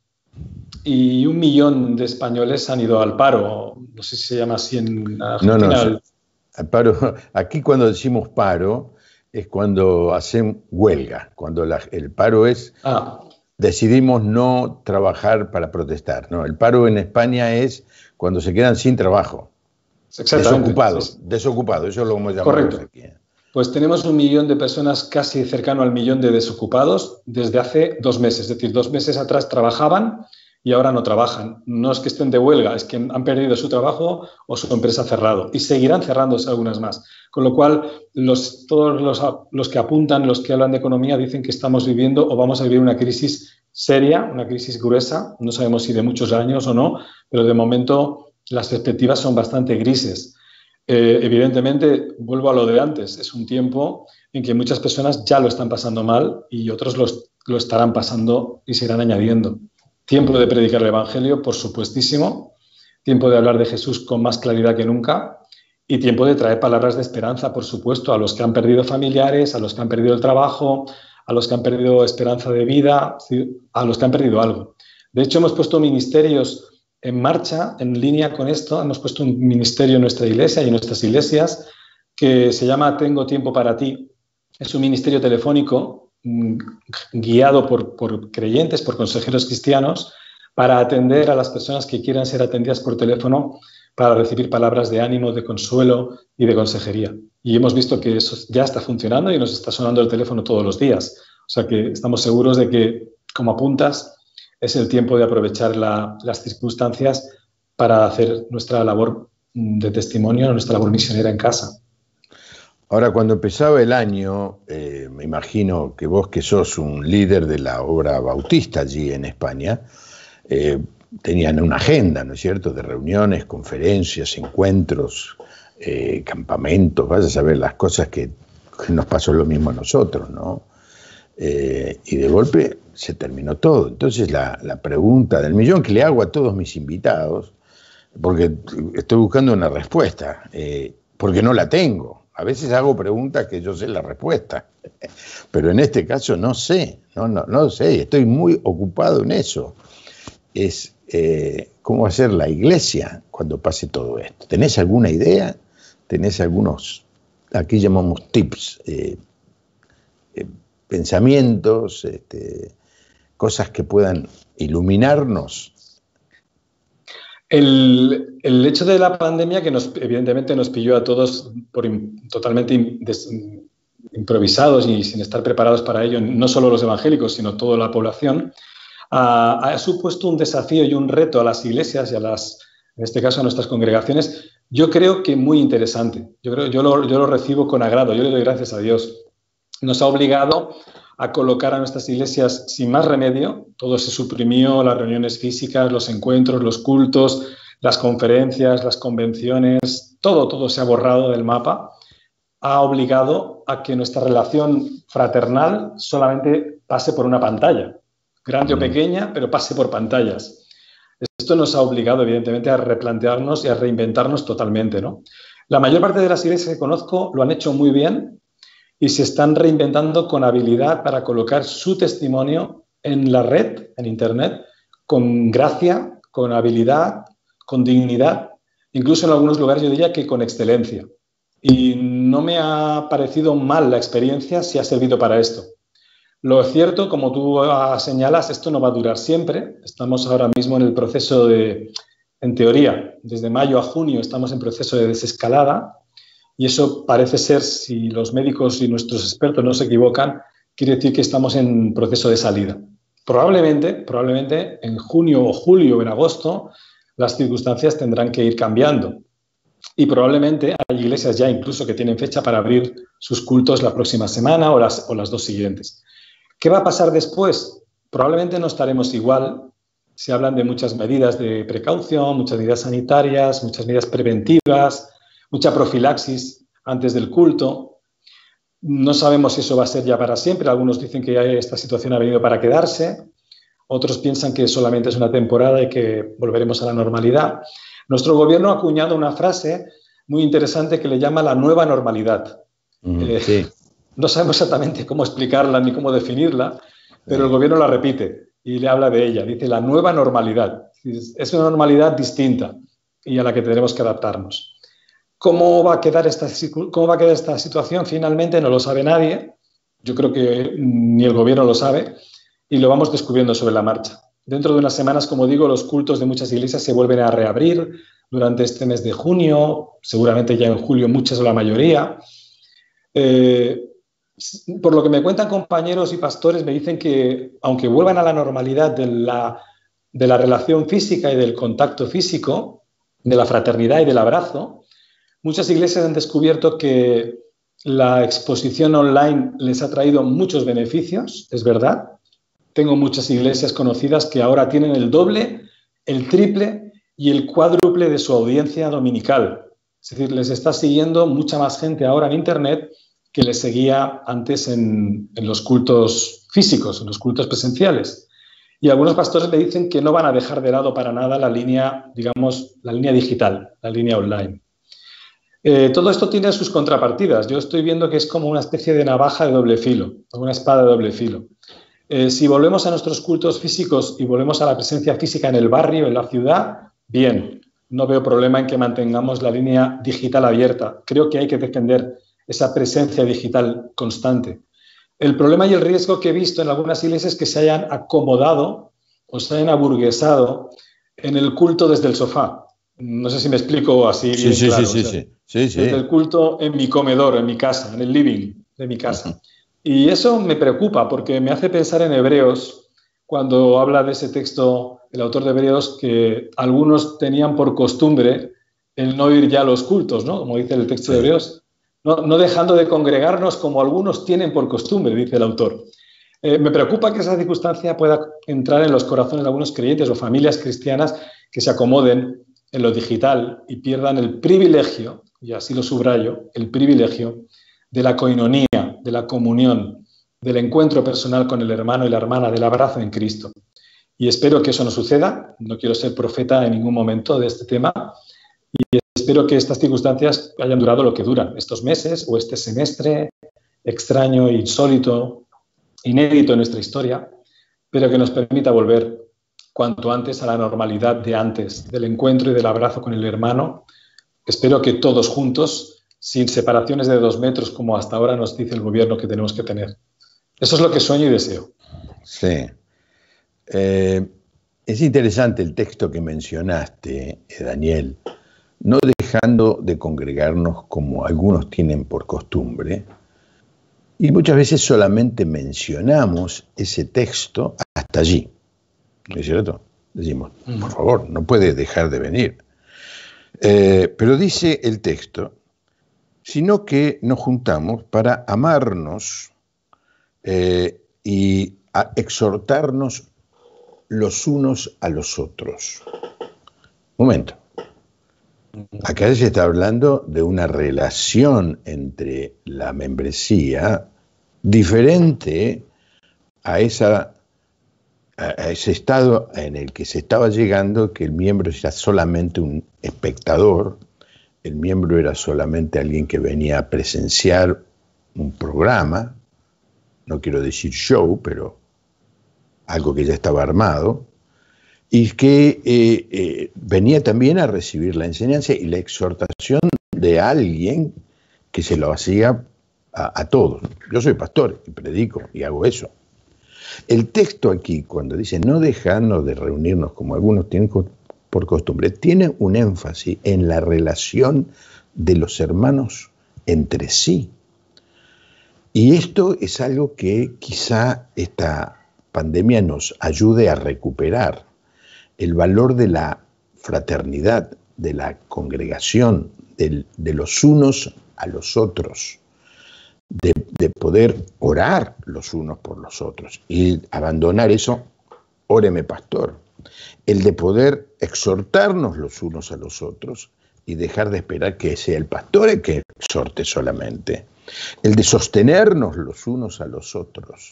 y 1 millón de españoles han ido al paro. No sé si se llama así en Argentina. No, paro. Aquí cuando decimos paro es cuando hacen huelga, cuando el paro es... Decidimos no trabajar para protestar, ¿no? El paro en España es cuando se quedan sin trabajo. Desocupados, eso es lo que hemos llamado aquí. Pues tenemos 1 millón de personas, casi cercano al 1 millón de desocupados desde hace 2 meses. Es decir, 2 meses atrás trabajaban y ahora no trabajan. No es que estén de huelga, es que han perdido su trabajo o su empresa ha cerrado. Y seguirán cerrándose algunas más. Con lo cual, todos los que apuntan, los que hablan de economía, dicen que estamos viviendo o vamos a vivir una crisis seria, una crisis gruesa. No sabemos si de muchos años o no, pero de momento las perspectivas son bastante grises. Evidentemente, vuelvo a lo de antes, es un tiempo en que muchas personas ya lo están pasando mal y otros lo estarán pasando y se irán añadiendo. Tiempo de predicar el Evangelio, por supuestísimo. Tiempo de hablar de Jesús con más claridad que nunca. Y tiempo de traer palabras de esperanza, por supuesto, a los que han perdido familiares, a los que han perdido el trabajo, a los que han perdido esperanza de vida, a los que han perdido algo. De hecho, hemos puesto ministerios en marcha, en línea con esto. Hemos puesto un ministerio en nuestra iglesia y en nuestras iglesias que se llama Tengo Tiempo para Ti. Es un ministerio telefónico guiado por creyentes, por consejeros cristianos, para atender a las personas que quieran ser atendidas por teléfono para recibir palabras de ánimo, de consuelo y de consejería. Y hemos visto que eso ya está funcionando y nos está sonando el teléfono todos los días. O sea que estamos seguros de que, como apuntas, es el tiempo de aprovechar las circunstancias para hacer nuestra labor de testimonio, nuestra labor misionera en casa. Ahora, cuando empezaba el año, me imagino que vos, que sos un líder de la obra bautista allí en España, tenían una agenda, ¿no es cierto?, de reuniones, conferencias, encuentros, campamentos, vaya a saber las cosas que nos pasó lo mismo a nosotros, ¿no? Y de golpe se terminó todo. Entonces la pregunta del millón que le hago a todos mis invitados, porque estoy buscando una respuesta, porque no la tengo. A veces hago preguntas que yo sé la respuesta, pero en este caso no sé, no sé, estoy muy ocupado en eso. Es cómo hacer la iglesia cuando pase todo esto. ¿Tenés alguna idea? ¿Tenés algunos, aquí llamamos tips, pensamientos, cosas que puedan iluminarnos? El hecho de la pandemia, que evidentemente nos pilló a todos totalmente improvisados y sin estar preparados para ello, no solo los evangélicos, sino toda la población, ha supuesto un desafío y un reto a las iglesias y en este caso a nuestras congregaciones, yo creo que muy interesante. Yo lo recibo con agrado, yo le doy gracias a Dios. Nos ha obligado a colocar a nuestras iglesias sin más remedio. Todo se suprimió, las reuniones físicas, los encuentros, los cultos, las conferencias, las convenciones, todo se ha borrado del mapa. Ha obligado a que nuestra relación fraternal solamente pase por una pantalla, grande o pequeña, pero pase por pantallas. Esto nos ha obligado, evidentemente, a replantearnos y a reinventarnos totalmente, ¿no? La mayor parte de las iglesias que conozco lo han hecho muy bien y se están reinventando con habilidad para colocar su testimonio en la red, en Internet, con gracia, con habilidad, con dignidad, incluso en algunos lugares yo diría que con excelencia. Y no me ha parecido mal la experiencia si ha servido para esto. Lo cierto, como tú señalas, esto no va a durar siempre. Estamos ahora mismo en el proceso en teoría, desde mayo a junio estamos en proceso de desescalada. Y eso parece ser, si los médicos y nuestros expertos no se equivocan, quiere decir que estamos en proceso de salida. Probablemente en junio o julio o en agosto las circunstancias tendrán que ir cambiando. Y probablemente hay iglesias ya incluso que tienen fecha para abrir sus cultos la próxima semana o las dos siguientes. ¿Qué va a pasar después? Probablemente no estaremos igual. Se hablan de muchas medidas de precaución, muchas medidas sanitarias, muchas medidas preventivas, mucha profilaxis antes del culto. No sabemos si eso va a ser ya para siempre. Algunos dicen que esta situación ha venido para quedarse. Otros piensan que solamente es una temporada y que volveremos a la normalidad. Nuestro gobierno ha acuñado una frase muy interesante que le llama la nueva normalidad. Sí. No sabemos exactamente cómo explicarla ni cómo definirla, pero el gobierno la repite y le habla de ella. Dice la nueva normalidad. Es una normalidad distinta y a la que tendremos que adaptarnos. ¿Cómo va a quedar esta situación? Finalmente no lo sabe nadie. Yo creo que ni el gobierno lo sabe y lo vamos descubriendo sobre la marcha. Dentro de unas semanas, como digo, los cultos de muchas iglesias se vuelven a reabrir durante este mes de junio, seguramente ya en julio muchas o la mayoría. Por lo que me cuentan compañeros y pastores, me dicen que aunque vuelvan a la normalidad de la relación física y del contacto físico, de la fraternidad y del abrazo, muchas iglesias han descubierto que la exposición online les ha traído muchos beneficios, es verdad. Tengo muchas iglesias conocidas que ahora tienen el doble, el triple y el cuádruple de su audiencia dominical. Es decir, les está siguiendo mucha más gente ahora en Internet que les seguía antes en los cultos físicos, en los cultos presenciales. Y algunos pastores me dicen que no van a dejar de lado para nada la línea, digamos, la línea digital, la línea online. Todo esto tiene sus contrapartidas. Yo estoy viendo que es como una especie de navaja de doble filo, una espada de doble filo. Si volvemos a nuestros cultos físicos y volvemos a la presencia física en el barrio, en la ciudad, bien, no veo problema en que mantengamos la línea digital abierta. Creo que hay que defender esa presencia digital constante. El problema y el riesgo que he visto en algunas iglesias es que se hayan acomodado o se hayan aburguesado en el culto desde el sofá. No sé si me explico así bien claro. Sí. Desde el culto en mi comedor, en mi casa, en el living de mi casa. Y eso me preocupa porque me hace pensar en Hebreos, cuando habla de ese texto, el autor de Hebreos, que algunos tenían por costumbre el no ir ya a los cultos, ¿no? Como dice el texto de Hebreos. No dejando de congregarnos como algunos tienen por costumbre, dice el autor. Me preocupa que esa circunstancia pueda entrar en los corazones de algunos creyentes o familias cristianas que se acomoden en lo digital y pierdan el privilegio, y así lo subrayo, el privilegio de la coinonía, de la comunión, del encuentro personal con el hermano y la hermana, del abrazo en Cristo. Y espero que eso no suceda. No quiero ser profeta en ningún momento de este tema. Y espero que estas circunstancias hayan durado lo que duran, estos meses o este semestre extraño, insólito, inédito en nuestra historia, pero que nos permita volver cuanto antes a la normalidad de antes, del encuentro y del abrazo con el hermano. Espero que todos juntos, sin separaciones de 2 metros como hasta ahora nos dice el gobierno que tenemos que tener. Eso es lo que sueño y deseo. Sí. Es interesante el texto que mencionaste, Daniel. No dejando de congregarnos como algunos tienen por costumbre, y muchas veces solamente mencionamos ese texto hasta allí, ¿no es cierto? Decimos, por favor, no puede dejar de venir. Pero dice el texto, sino que nos juntamos para amarnos y a exhortarnos los unos a los otros. Un momento. Acá se está hablando de una relación entre la membresía diferente a ese estado en el que se estaba llegando, que el miembro era solamente un espectador, el miembro era solamente alguien que venía a presenciar un programa, no quiero decir show, pero algo que ya estaba armado, y que venía también a recibir la enseñanza y la exhortación de alguien que se lo hacía a todos. Yo soy pastor y predico y hago eso. El texto aquí, cuando dice no dejarnos de reunirnos como algunos tienen por costumbre, tiene un énfasis en la relación de los hermanos entre sí. Y esto es algo que quizá esta pandemia nos ayude a recuperar el valor de la fraternidad, de la congregación, de los unos a los otros, de poder orar los unos por los otros y abandonar eso, óreme pastor, el de poder exhortarnos los unos a los otros y dejar de esperar que sea el pastor el que exhorte solamente, el de sostenernos los unos a los otros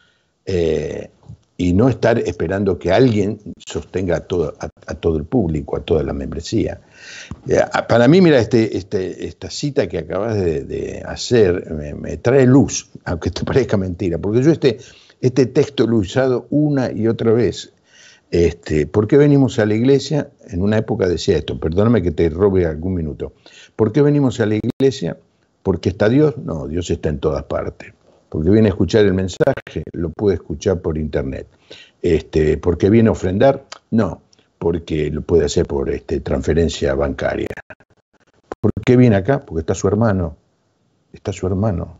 y no estar esperando que alguien sostenga a todo el público, a toda la membresía. Para mí, mira, esta cita que acabas de hacer me trae luz, aunque te parezca mentira, porque yo este texto lo he usado una y otra vez. ¿Por qué venimos a la iglesia? En una época decía esto, perdóname que te robe algún minuto. ¿Por qué venimos a la iglesia? ¿Porque está Dios? No, Dios está en todas partes. Porque viene a escuchar el mensaje, lo puede escuchar por internet. ¿Porque viene a ofrendar? No, porque lo puede hacer por transferencia bancaria. ¿Por qué viene acá? Porque está su hermano. Está su hermano.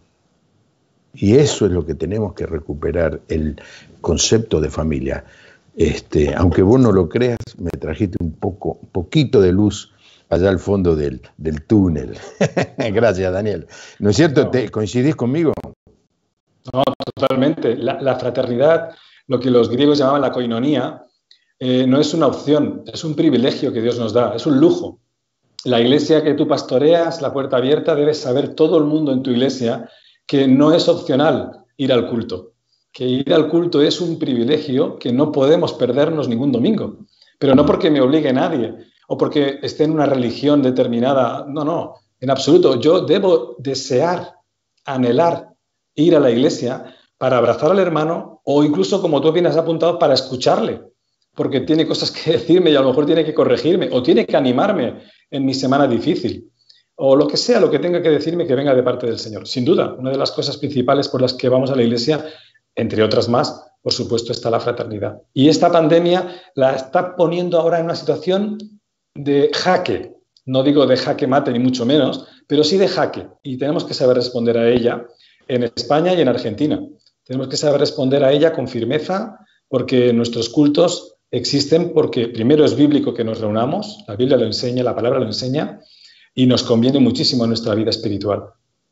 Y eso es lo que tenemos que recuperar, el concepto de familia. Aunque vos no lo creas, me trajiste un poquito de luz allá al fondo del túnel. Gracias, Daniel. ¿No es cierto? No. ¿Coincidís conmigo? No, totalmente. La fraternidad, lo que los griegos llamaban la koinonía, no es una opción, es un privilegio que Dios nos da, es un lujo. La iglesia que tú pastoreas, la puerta abierta, debes saber todo el mundo en tu iglesia que no es opcional ir al culto, que ir al culto es un privilegio que no podemos perdernos ningún domingo, pero no porque me obligue nadie o porque esté en una religión determinada, no, en absoluto. Yo debo desear, anhelar ir a la iglesia para abrazar al hermano o incluso, como tú bien has apuntado, para escucharle, porque tiene cosas que decirme y a lo mejor tiene que corregirme o tiene que animarme en mi semana difícil o lo que sea, lo que tenga que decirme que venga de parte del Señor. Sin duda, una de las cosas principales por las que vamos a la iglesia, entre otras más, por supuesto, está la fraternidad. Y esta pandemia la está poniendo ahora en una situación de jaque. No digo de jaque mate ni mucho menos, pero sí de jaque. Y tenemos que saber responder a ella en España y en Argentina. Tenemos que saber responder a ella con firmeza porque nuestros cultos existen porque primero es bíblico que nos reunamos, la Biblia lo enseña, la palabra lo enseña y nos conviene muchísimo en nuestra vida espiritual.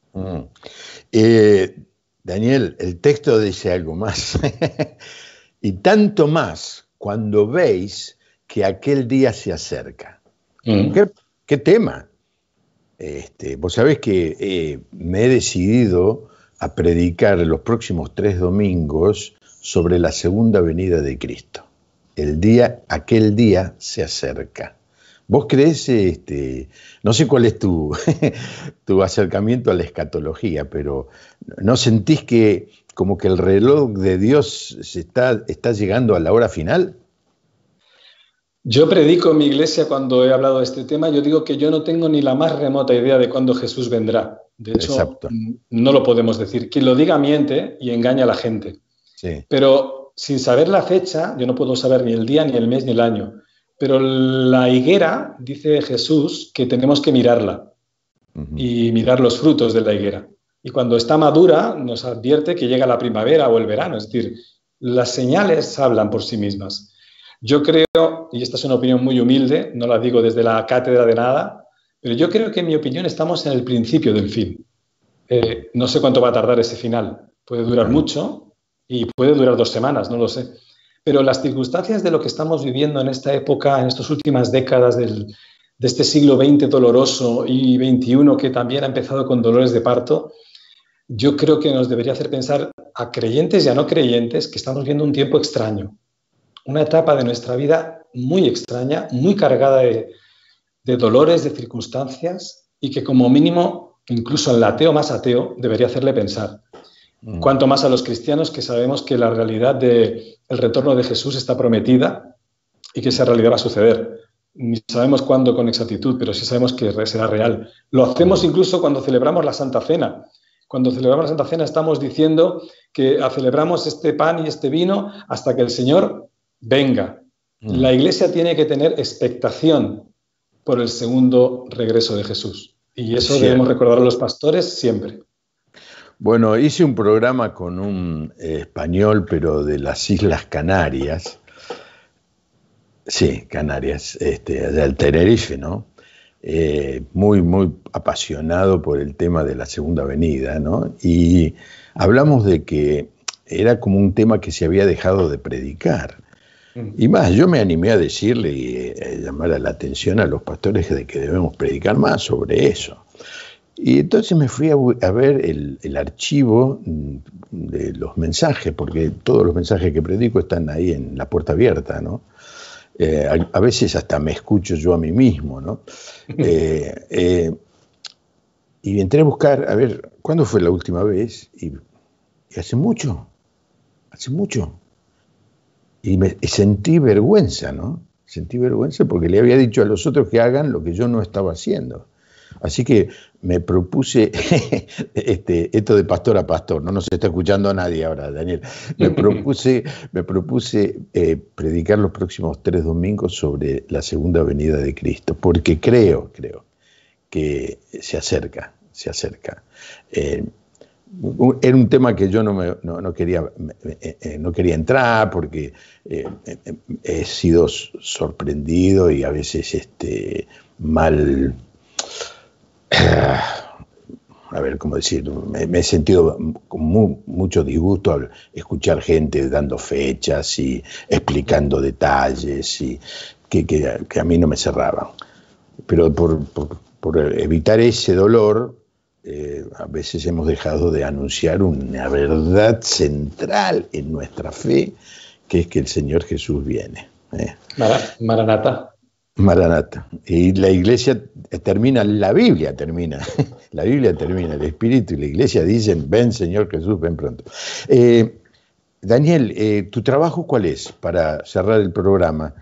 Daniel, el texto dice algo más. Y tanto más cuando veis que aquel día se acerca. ¿Qué tema? Vos sabés que me he decidido a predicar los próximos 3 domingos sobre la segunda venida de Cristo. Aquel día se acerca. ¿Vos creés, no sé cuál es tu acercamiento a la escatología, pero ¿no sentís que como que el reloj de Dios está llegando a la hora final? Yo predico en mi iglesia cuando he hablado de este tema, yo digo que yo no tengo ni la más remota idea de cuándo Jesús vendrá. De hecho, Exacto. No lo podemos decir. Quien lo diga miente y engaña a la gente. Sí. Pero sin saber la fecha, yo no puedo saber ni el día, ni el mes, ni el año. Pero la higuera, dice Jesús, que tenemos que mirarla y mirar los frutos de la higuera. Y cuando está madura, nos advierte que llega la primavera o el verano. Es decir, las señales hablan por sí mismas. Yo creo, y esta es una opinión muy humilde, no la digo desde la cátedra de nada, pero yo creo que en mi opinión estamos en el principio del fin. No sé cuánto va a tardar ese final. Puede durar mucho y puede durar 2 semanas, no lo sé. Pero las circunstancias de lo que estamos viviendo en esta época, en estas últimas décadas de este siglo XX doloroso y XXI que también ha empezado con dolores de parto, yo creo que nos debería hacer pensar a creyentes y a no creyentes que estamos viendo un tiempo extraño. Una etapa de nuestra vida muy extraña, muy cargada de dolores, de circunstancias y que como mínimo, incluso al ateo más ateo, debería hacerle pensar. Cuanto más a los cristianos que sabemos que la realidad del retorno de Jesús está prometida y que esa realidad va a suceder. Ni sabemos cuándo con exactitud, pero sí sabemos que será real. Lo hacemos incluso cuando celebramos la Santa Cena. Cuando celebramos la Santa Cena estamos diciendo que celebramos este pan y este vino hasta que el Señor venga. La Iglesia tiene que tener expectación por el segundo regreso de Jesús. Y eso debemos recordar a los pastores siempre. Bueno, hice un programa con un español, pero de las Islas Canarias. Sí, Canarias, allá el Tenerife, ¿no? Muy, muy apasionado por el tema de la Segunda Avenida, ¿no? Y hablamos de que era como un tema que se había dejado de predicar. Y más, yo me animé a decirle y llamar la atención a los pastores de que debemos predicar más sobre eso. Y entonces me fui a ver el archivo de los mensajes, porque todos los mensajes que predico están ahí en la puerta abierta, ¿no? A veces hasta me escucho yo a mí mismo, ¿no? Y entré a buscar, a ver, ¿cuándo fue la última vez? Y hace mucho. Y sentí vergüenza, ¿no? Sentí vergüenza porque le había dicho a los otros que hagan lo que yo no estaba haciendo. Así que me propuse, esto de pastor a pastor, no nos está escuchando nadie ahora, Daniel. Me propuse predicar los próximos 3 domingos sobre la segunda venida de Cristo, porque creo que se acerca. Era un tema que yo no quería entrar porque he sido sorprendido y a veces mal, a ver cómo decir, me he sentido con mucho disgusto al escuchar gente dando fechas y explicando detalles y que a mí no me cerraban. Pero por evitar ese dolor, a veces hemos dejado de anunciar una verdad central en nuestra fe, que es que el Señor Jesús viene. Maranata. Maranata. Y la iglesia termina, la Biblia termina, el Espíritu y la iglesia dicen, ven Señor Jesús, ven pronto. Daniel, ¿tu trabajo cuál es para cerrar el programa?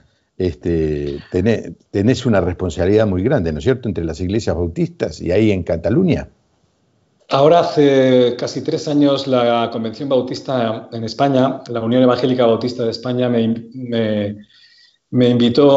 Tenés una responsabilidad muy grande, ¿no es cierto?, entre las iglesias bautistas y ahí en Cataluña. Ahora hace casi 3 años la Convención Bautista en España, la Unión Evangélica Bautista de España, me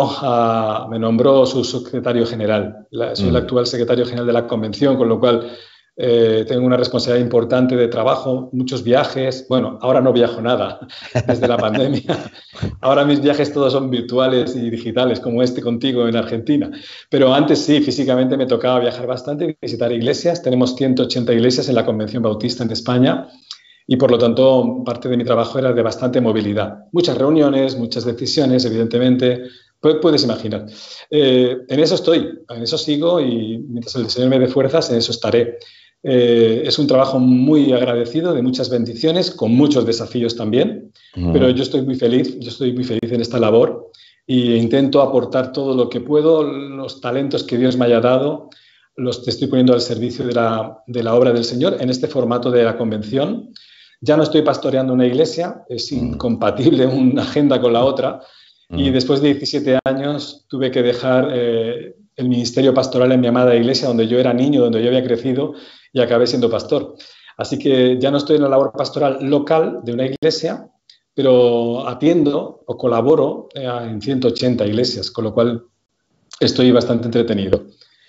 nombró su secretario general. Soy el actual secretario general de la Convención, con lo cual tengo una responsabilidad importante de trabajo, muchos viajes. Bueno, ahora no viajo nada desde la pandemia. Ahora mis viajes todos son virtuales y digitales, como este contigo en Argentina. Pero antes sí, físicamente me tocaba viajar bastante, visitar iglesias. Tenemos 180 iglesias en la Convención Bautista en España. Y por lo tanto, parte de mi trabajo era de bastante movilidad. Muchas reuniones, muchas decisiones, evidentemente, puedes imaginar. En eso estoy, en eso sigo y mientras el Señor me dé fuerzas, en eso estaré. Es un trabajo muy agradecido, de muchas bendiciones, con muchos desafíos también, pero yo estoy muy feliz en esta labor e intento aportar todo lo que puedo, los talentos que Dios me haya dado, los estoy poniendo al servicio de la obra del Señor en este formato de la convención. Ya no estoy pastoreando una iglesia, es incompatible una agenda con la otra. Y después de 17 años tuve que dejar el ministerio pastoral en mi amada iglesia, donde yo era niño, donde yo había crecido y acabé siendo pastor. Así que ya no estoy en la labor pastoral local de una iglesia, pero atiendo o colaboro en 180 iglesias, con lo cual estoy bastante entretenido.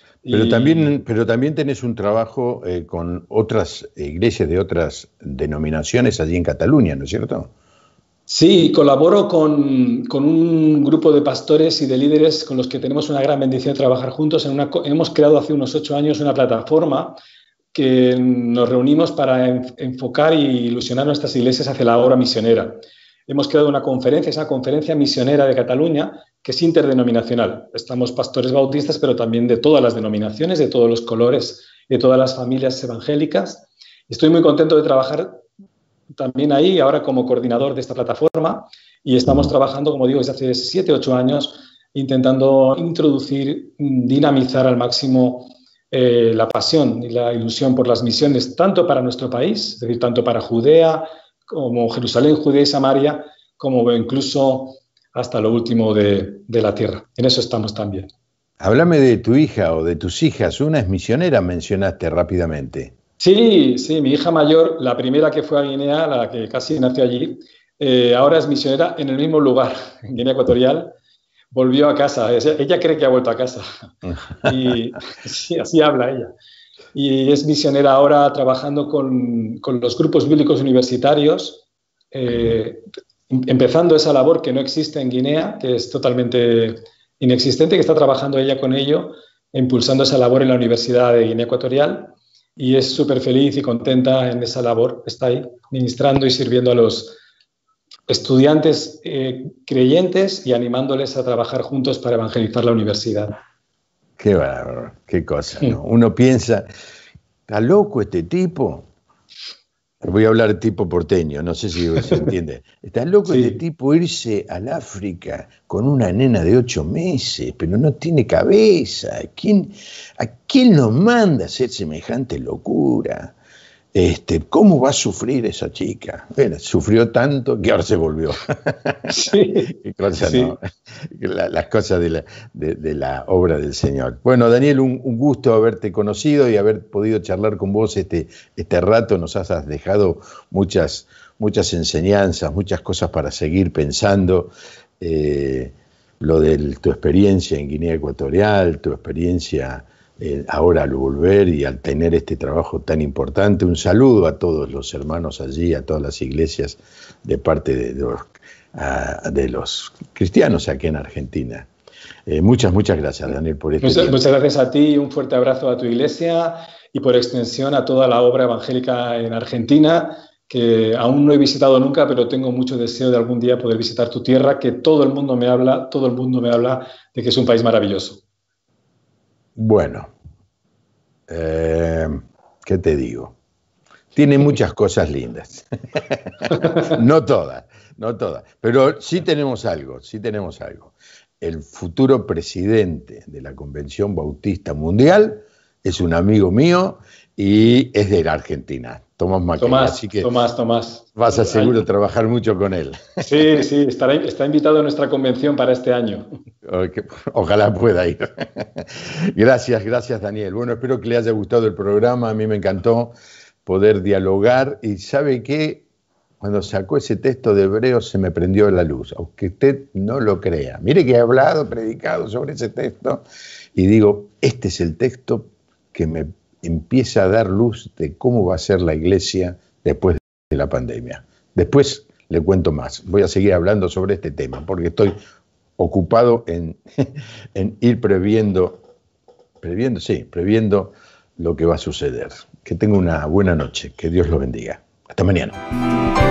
Pero también tenés un trabajo con otras iglesias de otras denominaciones allí en Cataluña, ¿no es cierto? Sí, colaboro con un grupo de pastores y de líderes con los que tenemos una gran bendición de trabajar juntos. Hemos creado hace unos 8 años una plataforma que nos reunimos para enfocar y ilusionar nuestras iglesias hacia la obra misionera. Hemos creado una conferencia, esa Conferencia Misionera de Cataluña, que es interdenominacional. Estamos pastores bautistas, pero también de todas las denominaciones, de todos los colores, de todas las familias evangélicas. Estoy muy contento de trabajar también ahí, ahora como coordinador de esta plataforma, y estamos trabajando, como digo, desde hace 7, 8 años, intentando introducir, dinamizar al máximo la pasión y la ilusión por las misiones, tanto para nuestro país, es decir, tanto para Judea, como Jerusalén, Judea y Samaria, como incluso hasta lo último de la tierra. En eso estamos también. Háblame de tu hija o de tus hijas. Una es misionera, mencionaste rápidamente. Sí, mi hija mayor, la primera que fue a Guinea, la que casi nació allí, ahora es misionera en el mismo lugar, en Guinea Ecuatorial. Volvió a casa, ella cree que ha vuelto a casa. Y sí, así habla ella. y es misionera ahora trabajando con los grupos bíblicos universitarios, empezando esa labor que no existe en Guinea, que es totalmente inexistente, que está trabajando ella con ello, impulsando esa labor en la Universidad de Guinea Ecuatorial, y es súper feliz y contenta en esa labor. Está ahí ministrando y sirviendo a los estudiantes creyentes y animándoles a trabajar juntos para evangelizar la universidad. Qué bárbaro, qué cosa, ¿no? Uno piensa, ¿está loco este tipo? Voy a hablar de tipo porteño, no sé si se entiende. ¿Está loco este tipo irse al África con una nena de 8 meses? Pero no tiene cabeza. ¿A quién nos manda a hacer semejante locura? ¿Cómo va a sufrir esa chica? Bueno, sufrió tanto que ahora se volvió. Sí, Qué cosa, sí. ¿no? Las cosas de la obra del Señor. Bueno, Daniel, un gusto haberte conocido y haber podido charlar con vos este rato. Nos has dejado muchas enseñanzas, muchas cosas para seguir pensando. Lo de tu experiencia en Guinea Ecuatorial, tu experiencia ahora al volver y al tener este trabajo tan importante. Un saludo a todos los hermanos allí, a todas las iglesias de parte de los cristianos aquí en Argentina. Muchas gracias, Daniel, por este tiempo. Muchas gracias a ti y un fuerte abrazo a tu iglesia y por extensión a toda la obra evangélica en Argentina, que aún no he visitado nunca, pero tengo mucho deseo de algún día poder visitar tu tierra, que todo el mundo me habla de que es un país maravilloso. Bueno, ¿qué te digo? Tiene muchas cosas lindas. No todas, pero sí tenemos algo. El futuro presidente de la Convención Bautista Mundial es un amigo mío y es de la Argentina, Tomás Macri. Así que Tomás. Vas a seguro trabajar mucho con él. Sí, está invitado a nuestra convención para este año. Ojalá pueda ir. Gracias, Daniel. Bueno, espero que le haya gustado el programa. A mí me encantó poder dialogar. Y ¿sabe qué? Cuando sacó ese texto de Hebreos se me prendió la luz, aunque usted no lo crea. Mire que he predicado sobre ese texto, y digo, este es el texto que me empieza a dar luz de cómo va a ser la iglesia después de la pandemia. Después le cuento más. Voy a seguir hablando sobre este tema, porque estoy ocupado en ir previendo lo que va a suceder. Que tenga una buena noche. Que Dios lo bendiga. Hasta mañana.